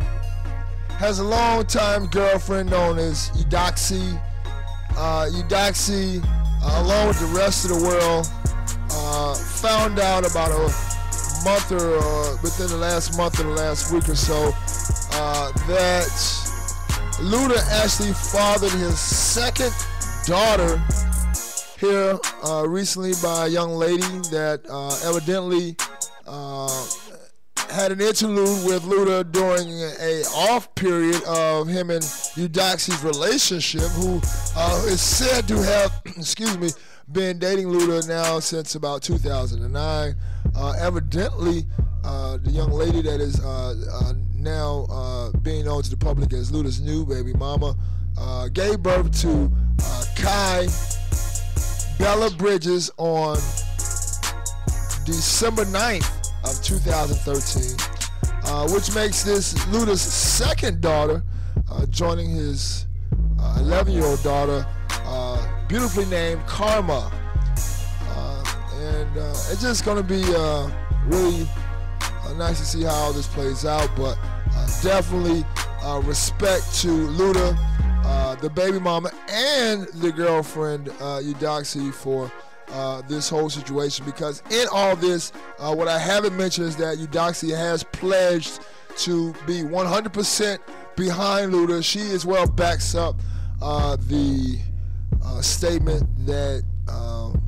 has a long-time girlfriend known as Eudoxie. Uh, Eudoxie, uh, along with the rest of the world, uh, found out about a month or uh, within the last month or the last week or so uh, that Luda actually fathered his second daughter here uh, recently by a young lady that uh, evidently uh, had an interlude with Luda during a off period of him and Eudoxie's relationship, who uh, is said to have, excuse me, been dating Luda now since about two thousand nine. Uh, evidently, uh, the young lady that is uh, uh, now uh, being known to the public as Luda's new baby mama uh, gave birth to uh, Kai Bella Bridges on December ninth of two thousand thirteen, uh, which makes this Luda's second daughter, uh, joining his uh, eleven-year-old daughter, uh, beautifully named Karma. Uh, and uh, it's just going to be uh, really uh, nice to see how all this plays out, but uh, definitely uh, respect to Luda, uh, the baby mama, and the girlfriend, uh, Eudoxie, for Uh, this whole situation, because in all this, uh, what I haven't mentioned is that Eudoxie has pledged to be one hundred percent behind Luda. She as well backs up uh, the uh, statement that um,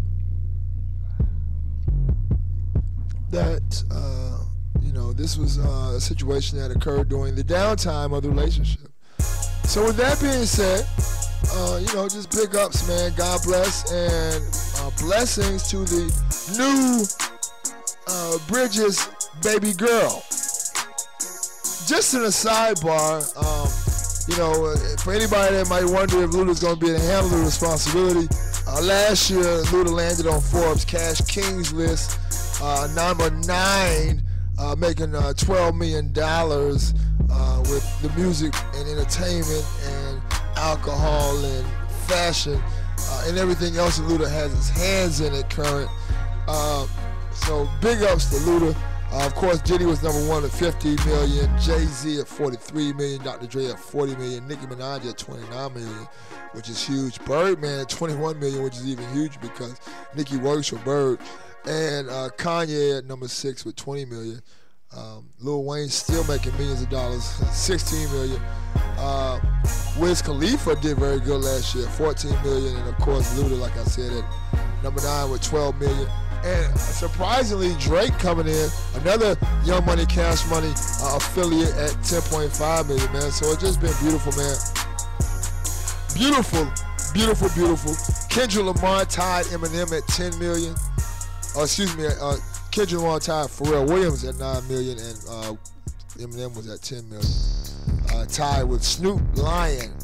that uh, you know, this was uh, a situation that occurred during the downtime of the relationship. So with that being said, uh, you know, just big ups, man. God bless, and Uh, blessings to the new uh, Bridges baby girl. Just in a sidebar, um, you know, for anybody that might wonder if Luda's going to be able to handle the responsibility, uh, last year Luda landed on Forbes Cash Kings list, uh, number nine, uh, making uh, twelve million dollars uh, with the music and entertainment and alcohol and fashion. Uh, and everything else that Luda has his hands in it current. Uh, so big ups to Luda. Uh, of course, Diddy was number one at fifty million, Jay-Z at forty-three million, Doctor Dre at forty million, Nicki Minaj at twenty-nine million, which is huge. Birdman at twenty-one million, which is even huge because Nicki works for Bird. And uh, Kanye at number six with twenty million. Um, Lil Wayne still making millions of dollars, sixteen million. Uh, Wiz Khalifa did very good last year, fourteen million, and of course Luda, like I said, at number nine with twelve million. And surprisingly, Drake coming in, another Young Money, Cash Money uh, affiliate at ten point five million, man. So it's just been beautiful, man. Beautiful, beautiful, beautiful. Kendrick Lamar tied Eminem at ten million. Uh, excuse me, uh, Kendrick Lamar tied Pharrell Williams at nine million, and uh, Eminem was at ten million. Uh, tied with Snoop Lion.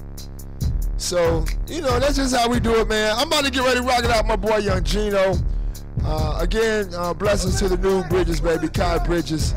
So, you know, that's just how we do it, man. I'm about to get ready to rock it out, my boy Young Gino. Uh, again, uh, blessings to the new Bridges, baby, Kai Bridges.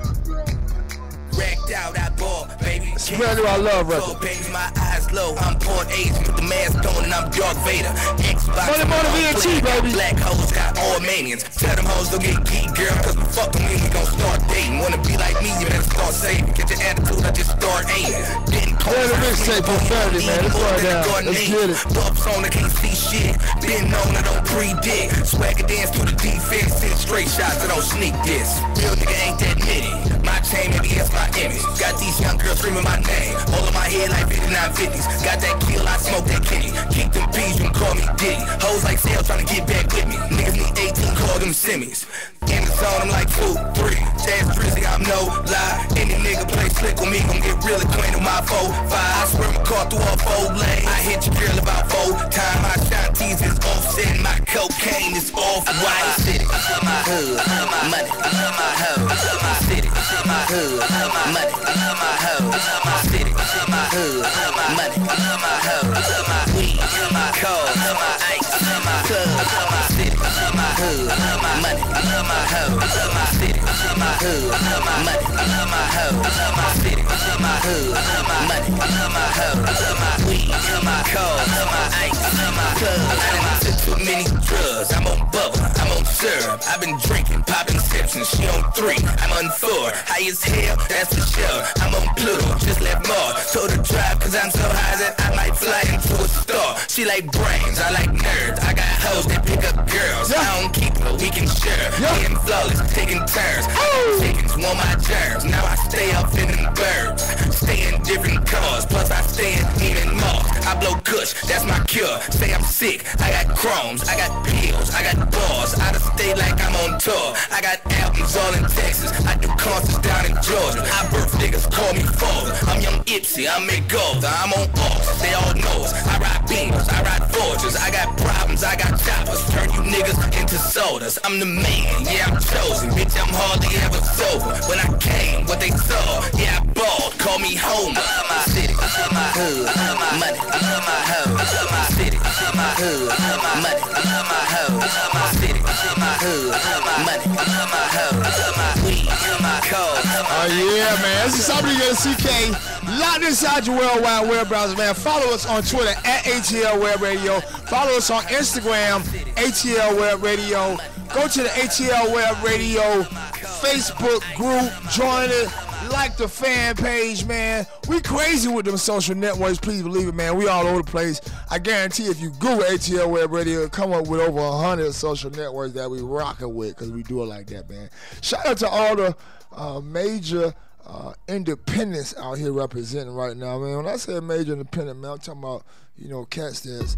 Wrecked out, I ball, baby. It's brand new, I love record. Baby, my eyes low. I'm Port Ace with the mask on and I'm Darth Vader. Xbox, Money, money, V N T, baby. Black hoes got all manians. Tell them hoes don't get geek, girl, cause we fucking me, we gon' start dating. Wanna be like me, you better start saving. Get your attitude, I just start aiming. Didn't call the mixtape for Saturday, man. Let's run down. Let's get it. Buffs on, I can't see shit. Been known, I don't predict. Swagger dance through the defense. Send straight shots, I don't sneak this. Real nigga ain't that many. My chain, maybe it's my image. Got these young girls screaming my name. All of my head like fifty-nine fifties. Got that kill, I smoke that kitty. Keep them peas, you can call me Diddy. Hoes like Sale trying to get back with me. Niggas need eighteen, call them Simmies. In the zone, I'm like two, three. Jazz Drizzy, I'm no lie. Any nigga play slick with me, gon' get real acquainted with my four, five. I swear my car through a four lane. I hit your girl about four times. My Shanties is offset, my cocaine is off white. City, I love my hood, I love my money, I love my hoe, I love my city, I love my hood, I love my money, I love my hoe, I love my city, I love my hood, I love my money, I love my hoe, I love my weed, I love my cars, I love my ice, I love my club, I love my city, I love my hood, I love my money, I love my hoe, I love my city, I love my hood, I love my money, I love my hoe, I love my city, I love my hood, I love my money, I love my hoe, I love my weed, I love my cars, I love my ice, I love my club. I done took too many drugs, I'm on bubble, I'm on syrup. I've been drinking, popping sips, and she on three. I'm on four, high as hell, that's for sure. I'm on Pluto, just left Mars. Told her drive, cause I'm so high that I might fly into a star. She like brains, I like nerds. I got hoes that pick up girls. Yeah. I don't keep her, we can share. Yeah. Being flawless, taking turns. Chickens want my germs. Now I stay up in them birds. Stay in different cars, plus I stay in even more. I blow kush, that's my cure. Say I'm sick, I got chromes, I got pills, I got bars. Out of state like I'm on tour. I got albums all in Texas. I do concerts down in Georgia. I birth niggas, call me father. I'm young Ipsy, I'm McGolda. I'm on off, they all know us. I ride beamers, I ride forges. I got problems, I got choppers. Turn you niggas into sodas. I'm the man, yeah, I'm chosen. Bitch, I'm hardly ever sober. When I came, what they saw, yeah, I balled. Call me home. I love my city, I love my hood, I love my money, I love my hoe, I love my city, I love my hood, I love my money, I love my hoe, I love my city, I love my hood, I love my money, I love my hoe, I love my weed, I love my cars. Oh yeah, man. This is somebody get a C K. Locked inside your worldwide web browser, man. Follow us on Twitter at A T L Web Radio. Follow us on Instagram, A T L Web Radio. Go to the A T L Web Radio Facebook group. Join it. Like the fan page, man. We crazy with them social networks. Please believe it, man. We all over the place. I guarantee if you Google A T L Web Radio, it'll come up with over one hundred social networks that we rocking with, because we do it like that, man. Shout out to all the uh, major uh, independents out here representing right now, man. When I say major independent, man, I'm talking about, you know, cats that's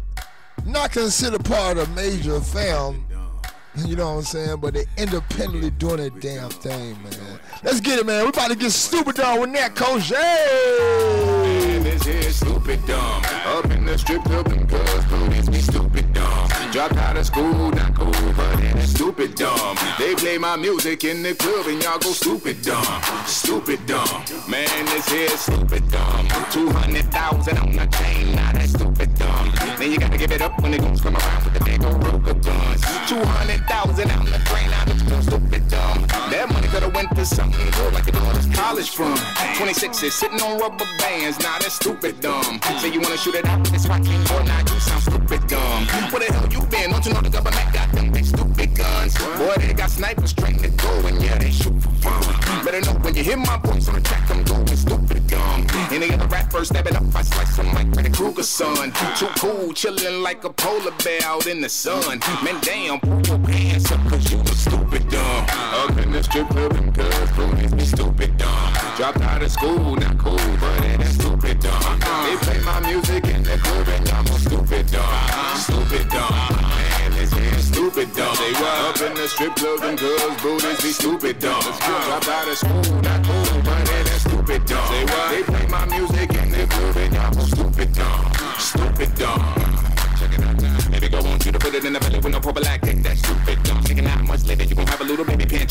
not considered part of a major film. You know what I'm saying? But they independently doing their damn thing, man. Let's get it, man. We about to get stupid dumb with that, Coach. Man, this here stupid dumb. Up in the strip club, them girls, booties be stupid dumb. Dropped out of school, not cool, but it's stupid dumb. They play my music in the club and y'all go stupid dumb. Stupid dumb. Man, this here stupid dumb. two hundred thousand on the chain, now that's stupid dumb. Then you gotta give it up when it goes come around with the big old Ruger guns. two hundred thousand on the train, now that's still stupid dumb. That money could've went to something good like it was college fund. twenty-sixes sitting on rubber bands, now that's stupid dumb. Say you wanna shoot it out, that's why I can't go now, you sound stupid dumb. Where the hell you been? Don't you know the government got them big stupid guns? Boy, they got snipers trained to go, and yeah, they shoot for fun. Better know when you hear my voice on the track, I'm going stupid dumb. Any other rapper stepping up, I slice them like Freddy Krueger's son. Too cool, chilling like a polar bear out in the sun. Man, damn, pull your pants up, cause you was stupid dumb. Up in the strip club, and girls, booties be stupid dumb. Dropped out of school, not cool, but it ain't stupid dumb. They play my music in the club, and y'all more stupid dumb. Stupid dumb. Man, this here stupid dumb. They were up in the strip club, and girls, booties be stupid dumb. Dropped out of school, not cool, but it ain't stupid dumb. They were. They play my music in the club, and y'all more stupid dumb. Stupid dumb. Check it out now. Maybe go on you to put it in the belly with no prophylactic. That's stupid dumb. Thinking out much later, you gon' have a little baby pin.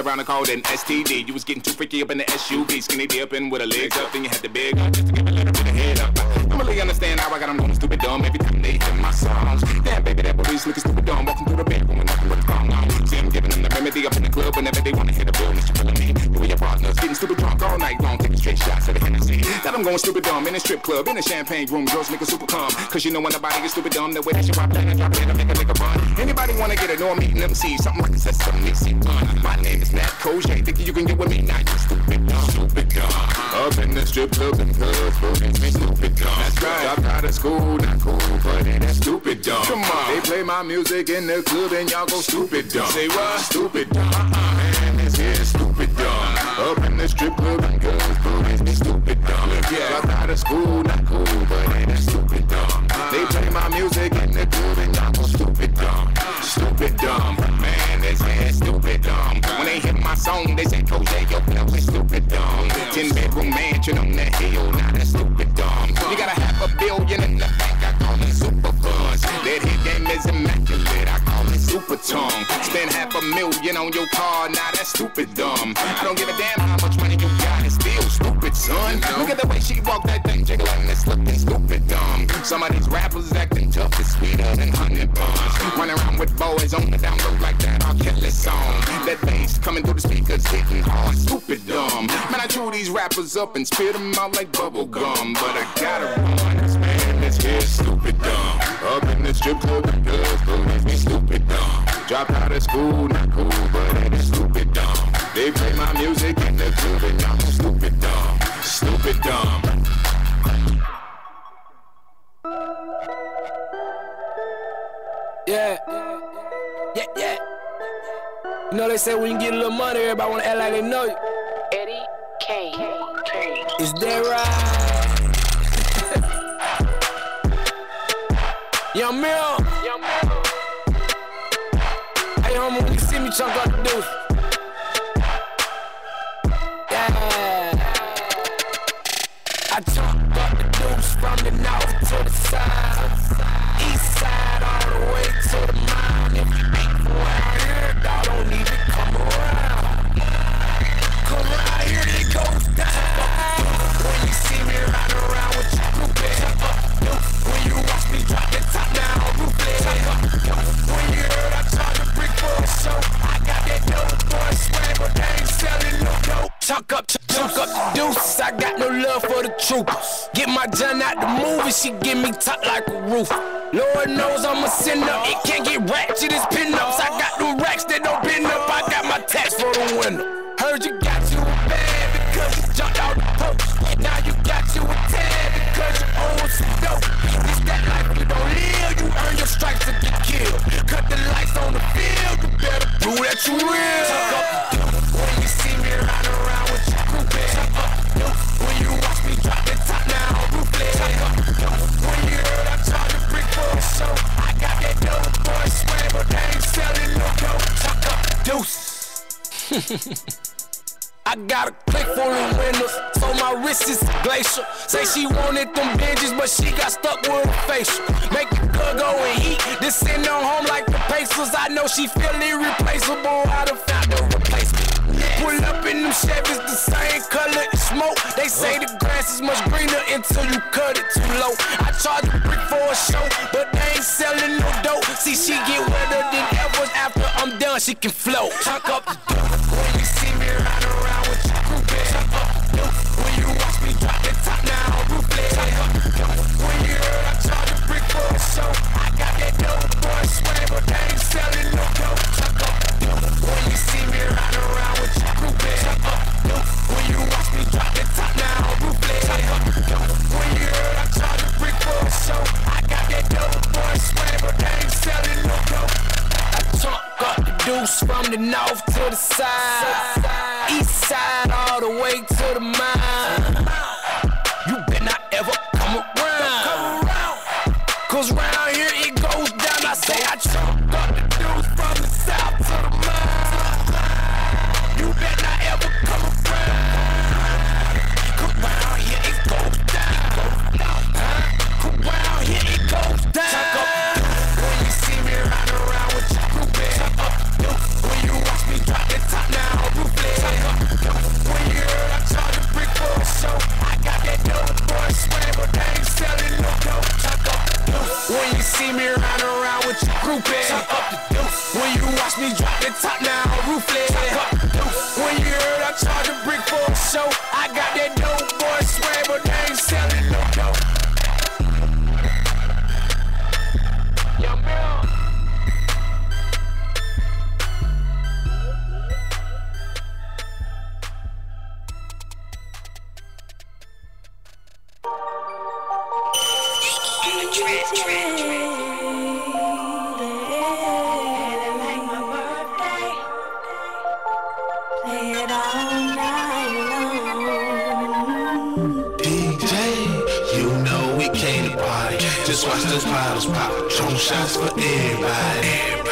around and called it an S T D. You was getting too freaky up in the S U V, skinny dipping with her legs up, then you had the big up just to give a little bit of head up. I don't really understand how I got them going stupid dumb every time they hit my songs. Damn, baby, that boy's looking stupid dumb, walking through the bedroom with nothing but a thong on. See, I'm giving them the remedy up in the club whenever they wanna hit a bill, Mister Killing me. You and your partners getting stupid drunk all night long, taking straight shots at the Hennessy. That I'm going stupid dumb in a strip club, in a champagne room, girls make a super calm. Cause you know when the body gets stupid dumb, the way that you rock down and drop it in, make a nigga run. Anybody wanna get it, know I'm eating M C, something like this, something they see fun. My name is Nat Kojay, thinking you can get with me, now you stupid dumb, stupid dumb. Up in the strip club and clubs, but it's me stupid dumb. That's right, dropped out of school, not cool, but it is stupid dumb. Come on, they play my music in the club and y'all go stupid dumb. Say what? Stupid dumb. Uh-uh. Man, this here is stupid dumb. Up in the strip club and clubs, but it's me stupid dumb. Yeah, dropped out of school, not cool, but it is stupid dumb. They play my music in the club and y'all go stupid dumb. Stupid dumb. Man, this here is stupid dumb. When they hit my song, they say, Kojay, yo, no, it's stupid dumb. Ten bedroom mansion on the hill, now that's stupid dumb. You got a half a billion in the bank, I call it super funds. That hit game is immaculate, I call it super tongue. Spend half a million on your car, now that's stupid dumb. I don't give a damn how much money you got, it's still stupid, son. Look at the way she walk that thing, jiggling, it's looking stupid dumb. Some of these rappers acting tough, it's sweeter than honey buns. Running around with boys on the down low like that, I'll kill this song. That bass coming through the speakers, hitting hard, stupid dumb. Man, I chew these rappers up and spit them out like bubble gum, but I gotta run. Man, this here is stupid dumb. Up in the strip club and girls, but it's me stupid dumb. Dropped out of school, not cool, but it is stupid dumb. They play my music in the club and y'all stupid dumb. Stupid dumb. Yeah, yeah, yeah. You know they say when you get a little money, everybody wanna act like they know you. Eddie Kane. Is that right? Young Mill. Young Mill. Hey, homie, when you see me chunk up the deuce. Yeah. I chunk up the deuce from the north to the south. East side all the way to the mountain. If you ain't from around here, dog, don't even come around. Come around here, it goes down. When you see me ride around with your groupie. When you watch me drop the top down, ruthless. When you heard I charge a brick for a show, I got that dope boy swag, but they ain't selling no dope. Chunk up, chunk up the deuce, I got no love for the troopers. Get my gun out the movie, she give me top like a roof. Lord knows I'm a sinner, it can't get ratchet as pin-ups. I got them racks that don't pin up, I got my tax for the winner. Heard you got you a bad because you jumped out the post. Now you got you a tad because you own some dope. It's that life you don't live, you earn your stripes to get killed. Cut the lights on the field, you better prove that you real. When you see me ride around with your groupie. When you watch me drop that top down, ruthless. When you heard I charge a brick for a show, I got that dope boy swag, but they ain't selling no dope. Chuck up the deuce. I got a click for the windows, so my wrist is glacial. Say she wanted them binges, but she got stuck with a facial. Make the girl go and eat, this send her home like the Pacers. I know she feel irreplaceable, I done found a replacement. Pull up in them Chevys, the same color as smoke. They say the grass is much greener until you cut it too low. I charge a brick for a show, but they ain't selling no dope. See, she get wetter than ever. After I'm done, she can float. Chunk up the dope. When you see me ride around with your groupie. Chunk up the dope. When you watch me drop that top down, ruthless. Chunk up the dope. When you heard I charge a brick for a show, I got that dope boy swag, but they ain't selling no dope. Chunk up the dope. When you see me ride around with your groupie. Chunk up the dope. When you watch me drop that top down, ruthless. Chunk up the dope. When you heard I charge a brick for a show, I got that dope boy swag, but they ain't selling no dope. I chunk up the deuce from the north to the side, east side all the way to the mine. You better not ever come around, cause round here it goes down. I say I chunk up the deuce from the south to the mine. You better not ever come around, cause round here it goes down. Cause round here it goes down. Chunk up the deuce when you see me ride around with your groupie. Chunk up the deuce when you watch me drop that top down. see me run around with your groupie. Tuck up the deuce. When you watch me drop the top now, roofless. Tuck up the deuce. When you heard I charge a brick for a show, I got that dope boy swag, but they ain't selling no dope. Yo, man. Just watch those bottles pop, Patron shots for everybody.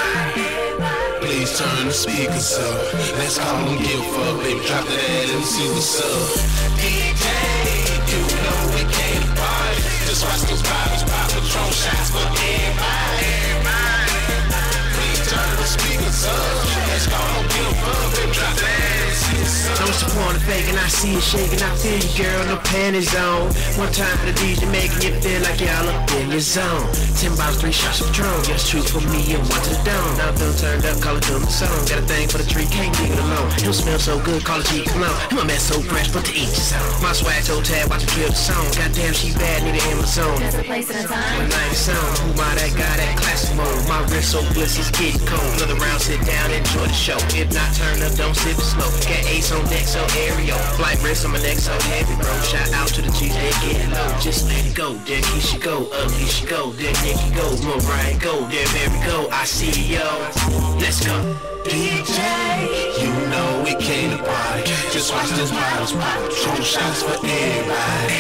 Please turn the speakers up. Let's call them give a fuck, baby. Drop that ass and see what's up. D J, you know we came to party. Just watch those bottles pop, Patron shots for everybody. Please turn the speakers up. Let's call them give a fuck, baby. Drop that ass and see what's up. Don't support the fake and I see you shaking. I feel you, girl, no panties on. One time for the D J making you feel like y'all up in your zone. Ten bottles, three shots of Patron. Just two for me and one to the dome. Now I'm feeling turned up, call it doing the song. Got a thing for the tree, can't leave it alone. He'll smell so good, call it G cologne. And my man so fresh, but to each his own. My swag toe tag, watch her kill the song. Goddamn, she bad, need an Amazon. There's a place and a time. One night song. Who my that guy, that classic mode. My wrist so bliss, it's getting cold. Another round, sit down, enjoy the show. If not, turn up, don't sip it slow. Got ace on deck, so aerial. Flight wrist on my neck, so heavy, bro. Shout out to the G's, they get low. Just let it go, there he should go. Ugly should go, there Nicky go. Mariah go, there Mary go. I see yo, let's go. D J, you know we came to party. Just watch those bottles pop, Patron shots for everybody.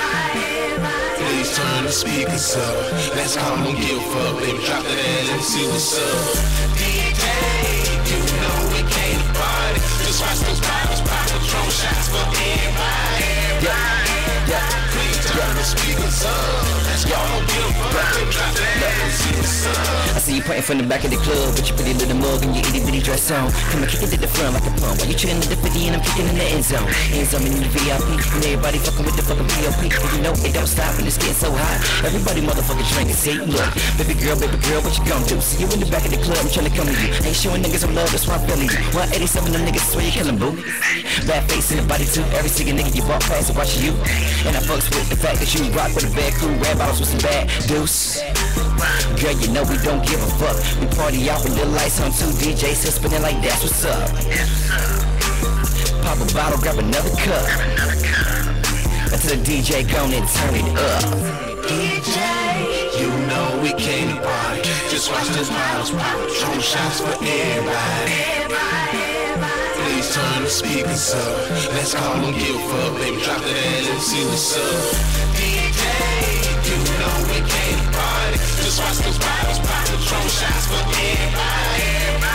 Please turn the speakers up. Let's call them give a fuck, baby. Drop that ass and see what's up. D J, you know we came to party. Just watch those bottles pop, Patron shots for everybody. Yeah, yeah. Please turn the speakers up. Let's call them give a fuck, baby. Drop that ass and see what's up. I see you pointing from the back of the club with your pretty little mug and your itty bitty dress on. Come and kick it to the front like a pump while you chillin' in the fifty and I'm kicking in the end zone. End zone in the V I P and everybody fucking with the fucking P O P. And you know it don't stop and it's getting so hot. Everybody motherfucking drinking. See, look, baby girl, baby girl, what you gon' do? See you in the back of the club, I'm tryna come to you. Ain't showing niggas some love, that's why I'm feeling you. one eighty-seven, them niggas swear you killin', boo. Bad face in the body too. Every single nigga you walk past and watching you. And I fucks with the fact that you rock with a bad crew, red bottles with some bad deuce. Girl, you know we don't give a fuck. We party out with little lights on two D Js still spinning like that's what's up. Pop a bottle, grab another cup. Until the D J gone and turn it up. D J, you know we came to party. Just watch those bottles pop, Patron shots for everybody. Please turn the speakers up. Let's call them give a fuck, baby. Drop that ass and see what's up. D J, you know we came to party. Just watch those bottles pop, Patron shots for everybody.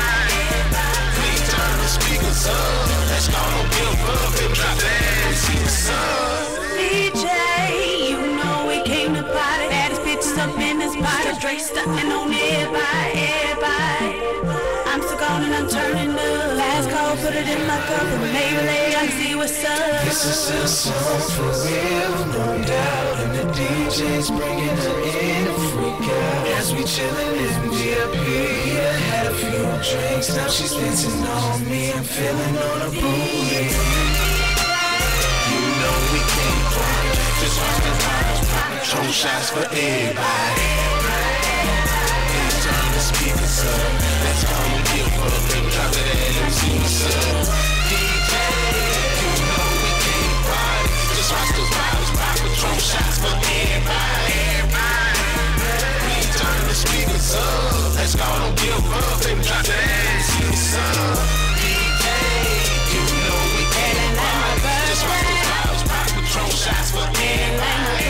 Please turn the speakers up. Let's call them give a fuck, baby. Drop that ass and see what's up. D J, you know we came to party. Baddest bitches up in this party. Drake stuntin' on everybody, everybody. I'm so gone and I'm turning up. Last call, put it in my cup and maybe later I can see what's up. This is a song for real, no doubt. And the D J's bringing her in to freak out. As we chillin' in V I P, I had a few drinks. Now she's dancing on me. I'm feeling on a booty. You know we can't party. Just watch the bottles pop, Patron shots for everybody. Please turn the speakers up. Let's call them give a fuck, baby. Drop that ass and see what's up. D J, you know we can't party. Just watch those bottles pop, Patron shots for everybody. Please turn the speakers up. Let's call them give a fuck, baby. Drop that ass and see what's up. D J, you know we can't party. Just watch those bottles pop, Patron shots for everybody.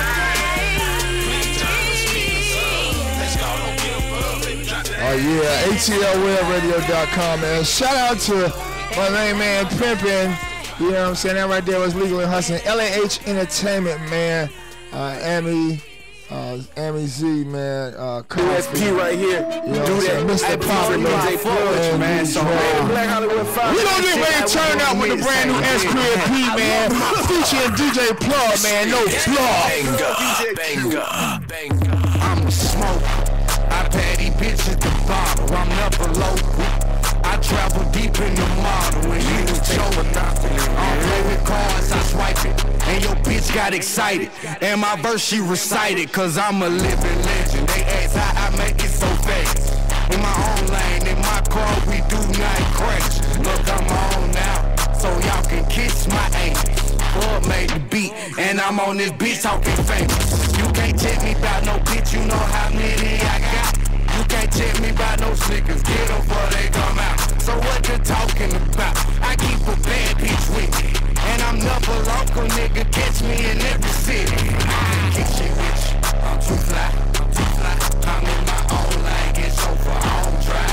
Please turn the speakers up. Let's call them give a fuck, baby. Drop that ass. Oh yeah, A T L web radio dot com, man. Shout out to my main man Pimpin'. You know what I'm saying? That right there was Legal and Hustling. L A H Entertainment, man. Uh, Amy, uh, Amy Z, man. Uh, U S P right here. You know what I'm saying? Mister Pop, man. So, Black Hollywood five. we gonna get ready to turn out with the brand new S P P, man. Featuring D J Plug, man. No plug. Banger, banger, banger. I'm never smoke. I pay these bitches the bottle, I'm never local. I travel deep in the model and you was choking. I don't play with cards, I swipe it. And your bitch got excited. And my verse she recited, cause I'm a living legend. They ask how I make it so fast. In my own lane, in my car, we do not crash. Look, I'm on now, so y'all can kiss my ass. Bud made the beat, and I'm on this bitch talking famous. You can't tell me about no bitch, you know how many I got. You can't tell me about no sneakers, get them before they come out. So what you talking about? I keep a bad bitch with me, and I'm never local, nigga, catch me in every city. I kick shit with you, I'm too fly, I'm too fly. I'm in my own lane, get so far, I don't try.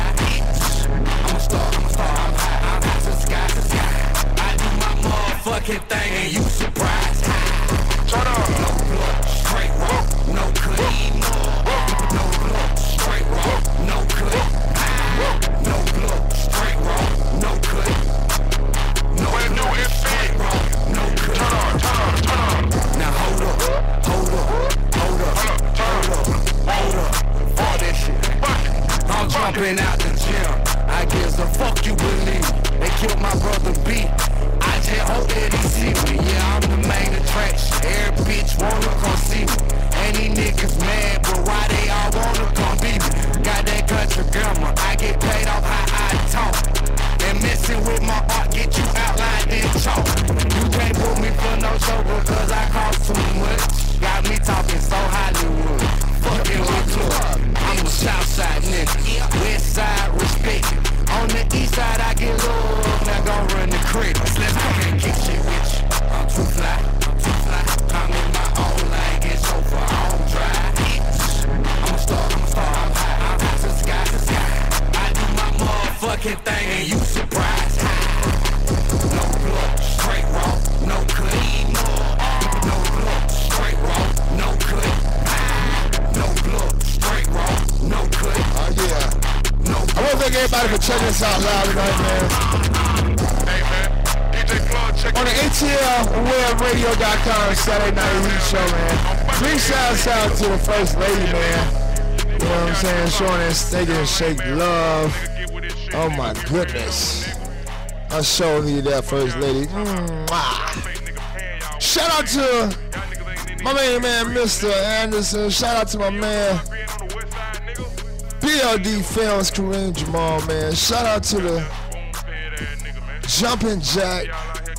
I'm a star, I'm a star, I'm high, I'm high to the sky, to the sky. I do my motherfucking thing and you surprised. Turn on. No blood, straight rock, no clean more. No blood, straight rock, no cut. No blood, straight rock, no cut. No blood, straight rock, no cut. Turn on, turn on, turn on. Now hold up, hold up, hold up, hold up, hold up. All that shit. I'm jumping out the gym. I guess a fuck you believe. They killed my brother B. I just hope that he see me. Yeah, I'm the main attraction. Every bitch wanna come see me. And these niggas mad, but why they all wanna come be me? Got that country grammar. I get paid off how I talk. And messing with my art get you outlined in chalk. You can't put me for no show because I cost too much. Got me talking so Hollywood. Fucking with club. I'm a Southside nigga. West side respect. On the east side I get love. Now gon' run the crib. Let's go and kick shit with you. I'm too fly. I'm too fly. I'm in my own lane. Get so far. I don't try. I'm a star. I'm a star. I'm high. I'm high to the sky. To the sky. I do my motherfucking thing and you surprised. No blood. Straight raw. No clean more. No blood. Straight raw. No cut. No blood. Straight raw. No cut. Oh yeah. I want to thank everybody for checking us out live tonight, man. Hey, man. D J Claude, check on the A T L web radio dot com Saturday Night Heat Show, man. Big shouts out to the First Lady, man. You know what I'm saying? Showing that steak and shake love. Oh my goodness. I sure need that First Lady. Mm-hmm. Shout out to my main man, Mister Anderson. Shout out to my man B L D Films, Kareem Jamal, man. Shout out to the Jumpin' Jack.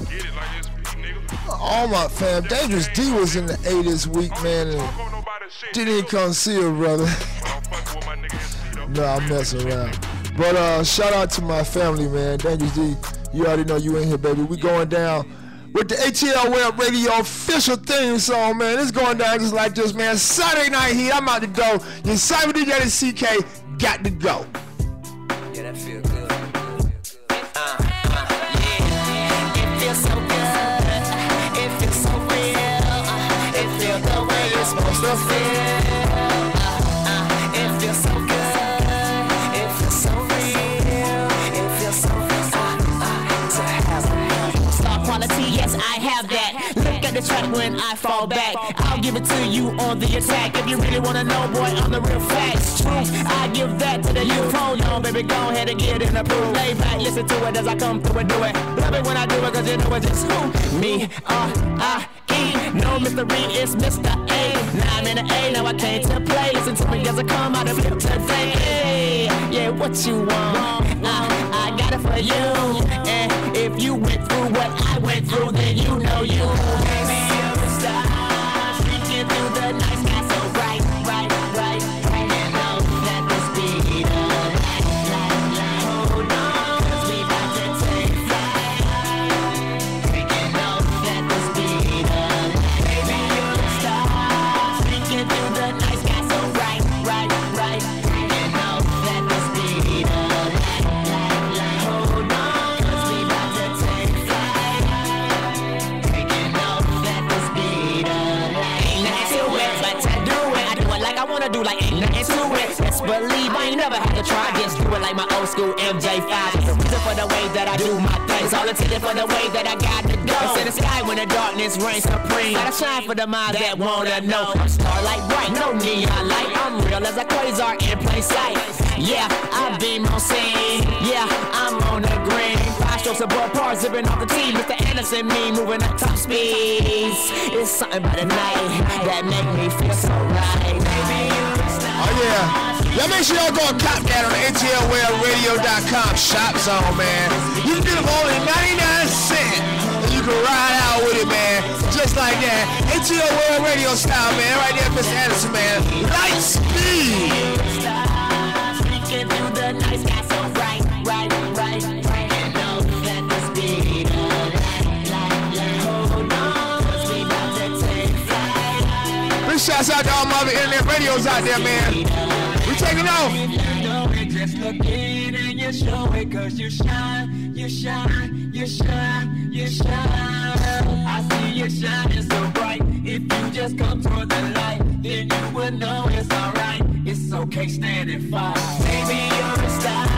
All my fam. Dangerous D was in the A this week, man, and didn't even come see her, brother. No, I'm messing around. But uh, shout out to my family, man. Dangerous D, you already know you in here, baby. We going down with the A T L Web Radio official theme song, man. It's going down just like this, man. Saturday Night Heat, I'm out to go. Your Cyber D J C K got to go. Yeah, that feel good. Uh, uh, yeah. It feels so good. It feels so real. It feels the way it's supposed to feel. Uh, uh, it feels so good. It feels so real. It feels so real. Uh, uh, to have star quality, yes, I have that. Look at the track when I fall back. I'll give it to you on the attack. If you really wanna know, boy, I'm the real facts. Truth, I give that to the youth. Hold on, baby, go ahead and get in the proof. Lay back, listen to it as I come through and do it. Love it when I do it, cause you know it's just who? Me, R, I, E. No mystery, it's Mister A. Now I'm in the A, now I came to play. Listen to me as I come out of here today. Hey, yeah, what you want? I, I got it for you. And if you went through what I went through, then you know you. Baby, you're a star. Streaking through the night sky so bright, bright, bright. And know that the speed of light, light, light. Hold on, cause we about to take flight. And know that the speed of light. Baby, you're a star. Streaking through the night sky so bright, bright, bright. And know that the speed of light, light, light. Hold on, cause we about to take flight. And know that the speed of light. Ain't nothing to it, but to do it, I do it like I wanna do, like ain't nothing to it. Best believe I ain't never had to try, just do it like my old school M J five. It's the reason for the way that I do my things, all intended for the way that I got to go. It's in the sky when the darkness reigns supreme. Gotta shine for the minds that wanna know. I'm starlight bright, no neon light. I'm real as a quasar in plain sight. Yeah, I beam on scene. Yeah, I'm on the green. Five strokes above par, zipping off the tee. Mister Anderson, me moving at top speeds. It's something about the night that make me feel so right. Oh yeah. Y'all make sure y'all go and cop that on the A T L world radio dot com shop zone, man. You can get it for only ninety-nine cents. And you can ride out with it, man. Just like that. A T L World Radio style, man. Right there, Mister Anderson, man. Light speed. The night sky so bright, right, right, right. And know that the speed of light, light, light. Hold on, 'cause we about to take flight. Big shouts out to all my other internet radios out there, man. We taking off. You know it, just look in and you show it, 'cause you shine, you shine, you shine, you shine. I see you shining so bright. If you just come toward the light, then you will know it's alright. It's okay, stand and fight. Baby, you're a star.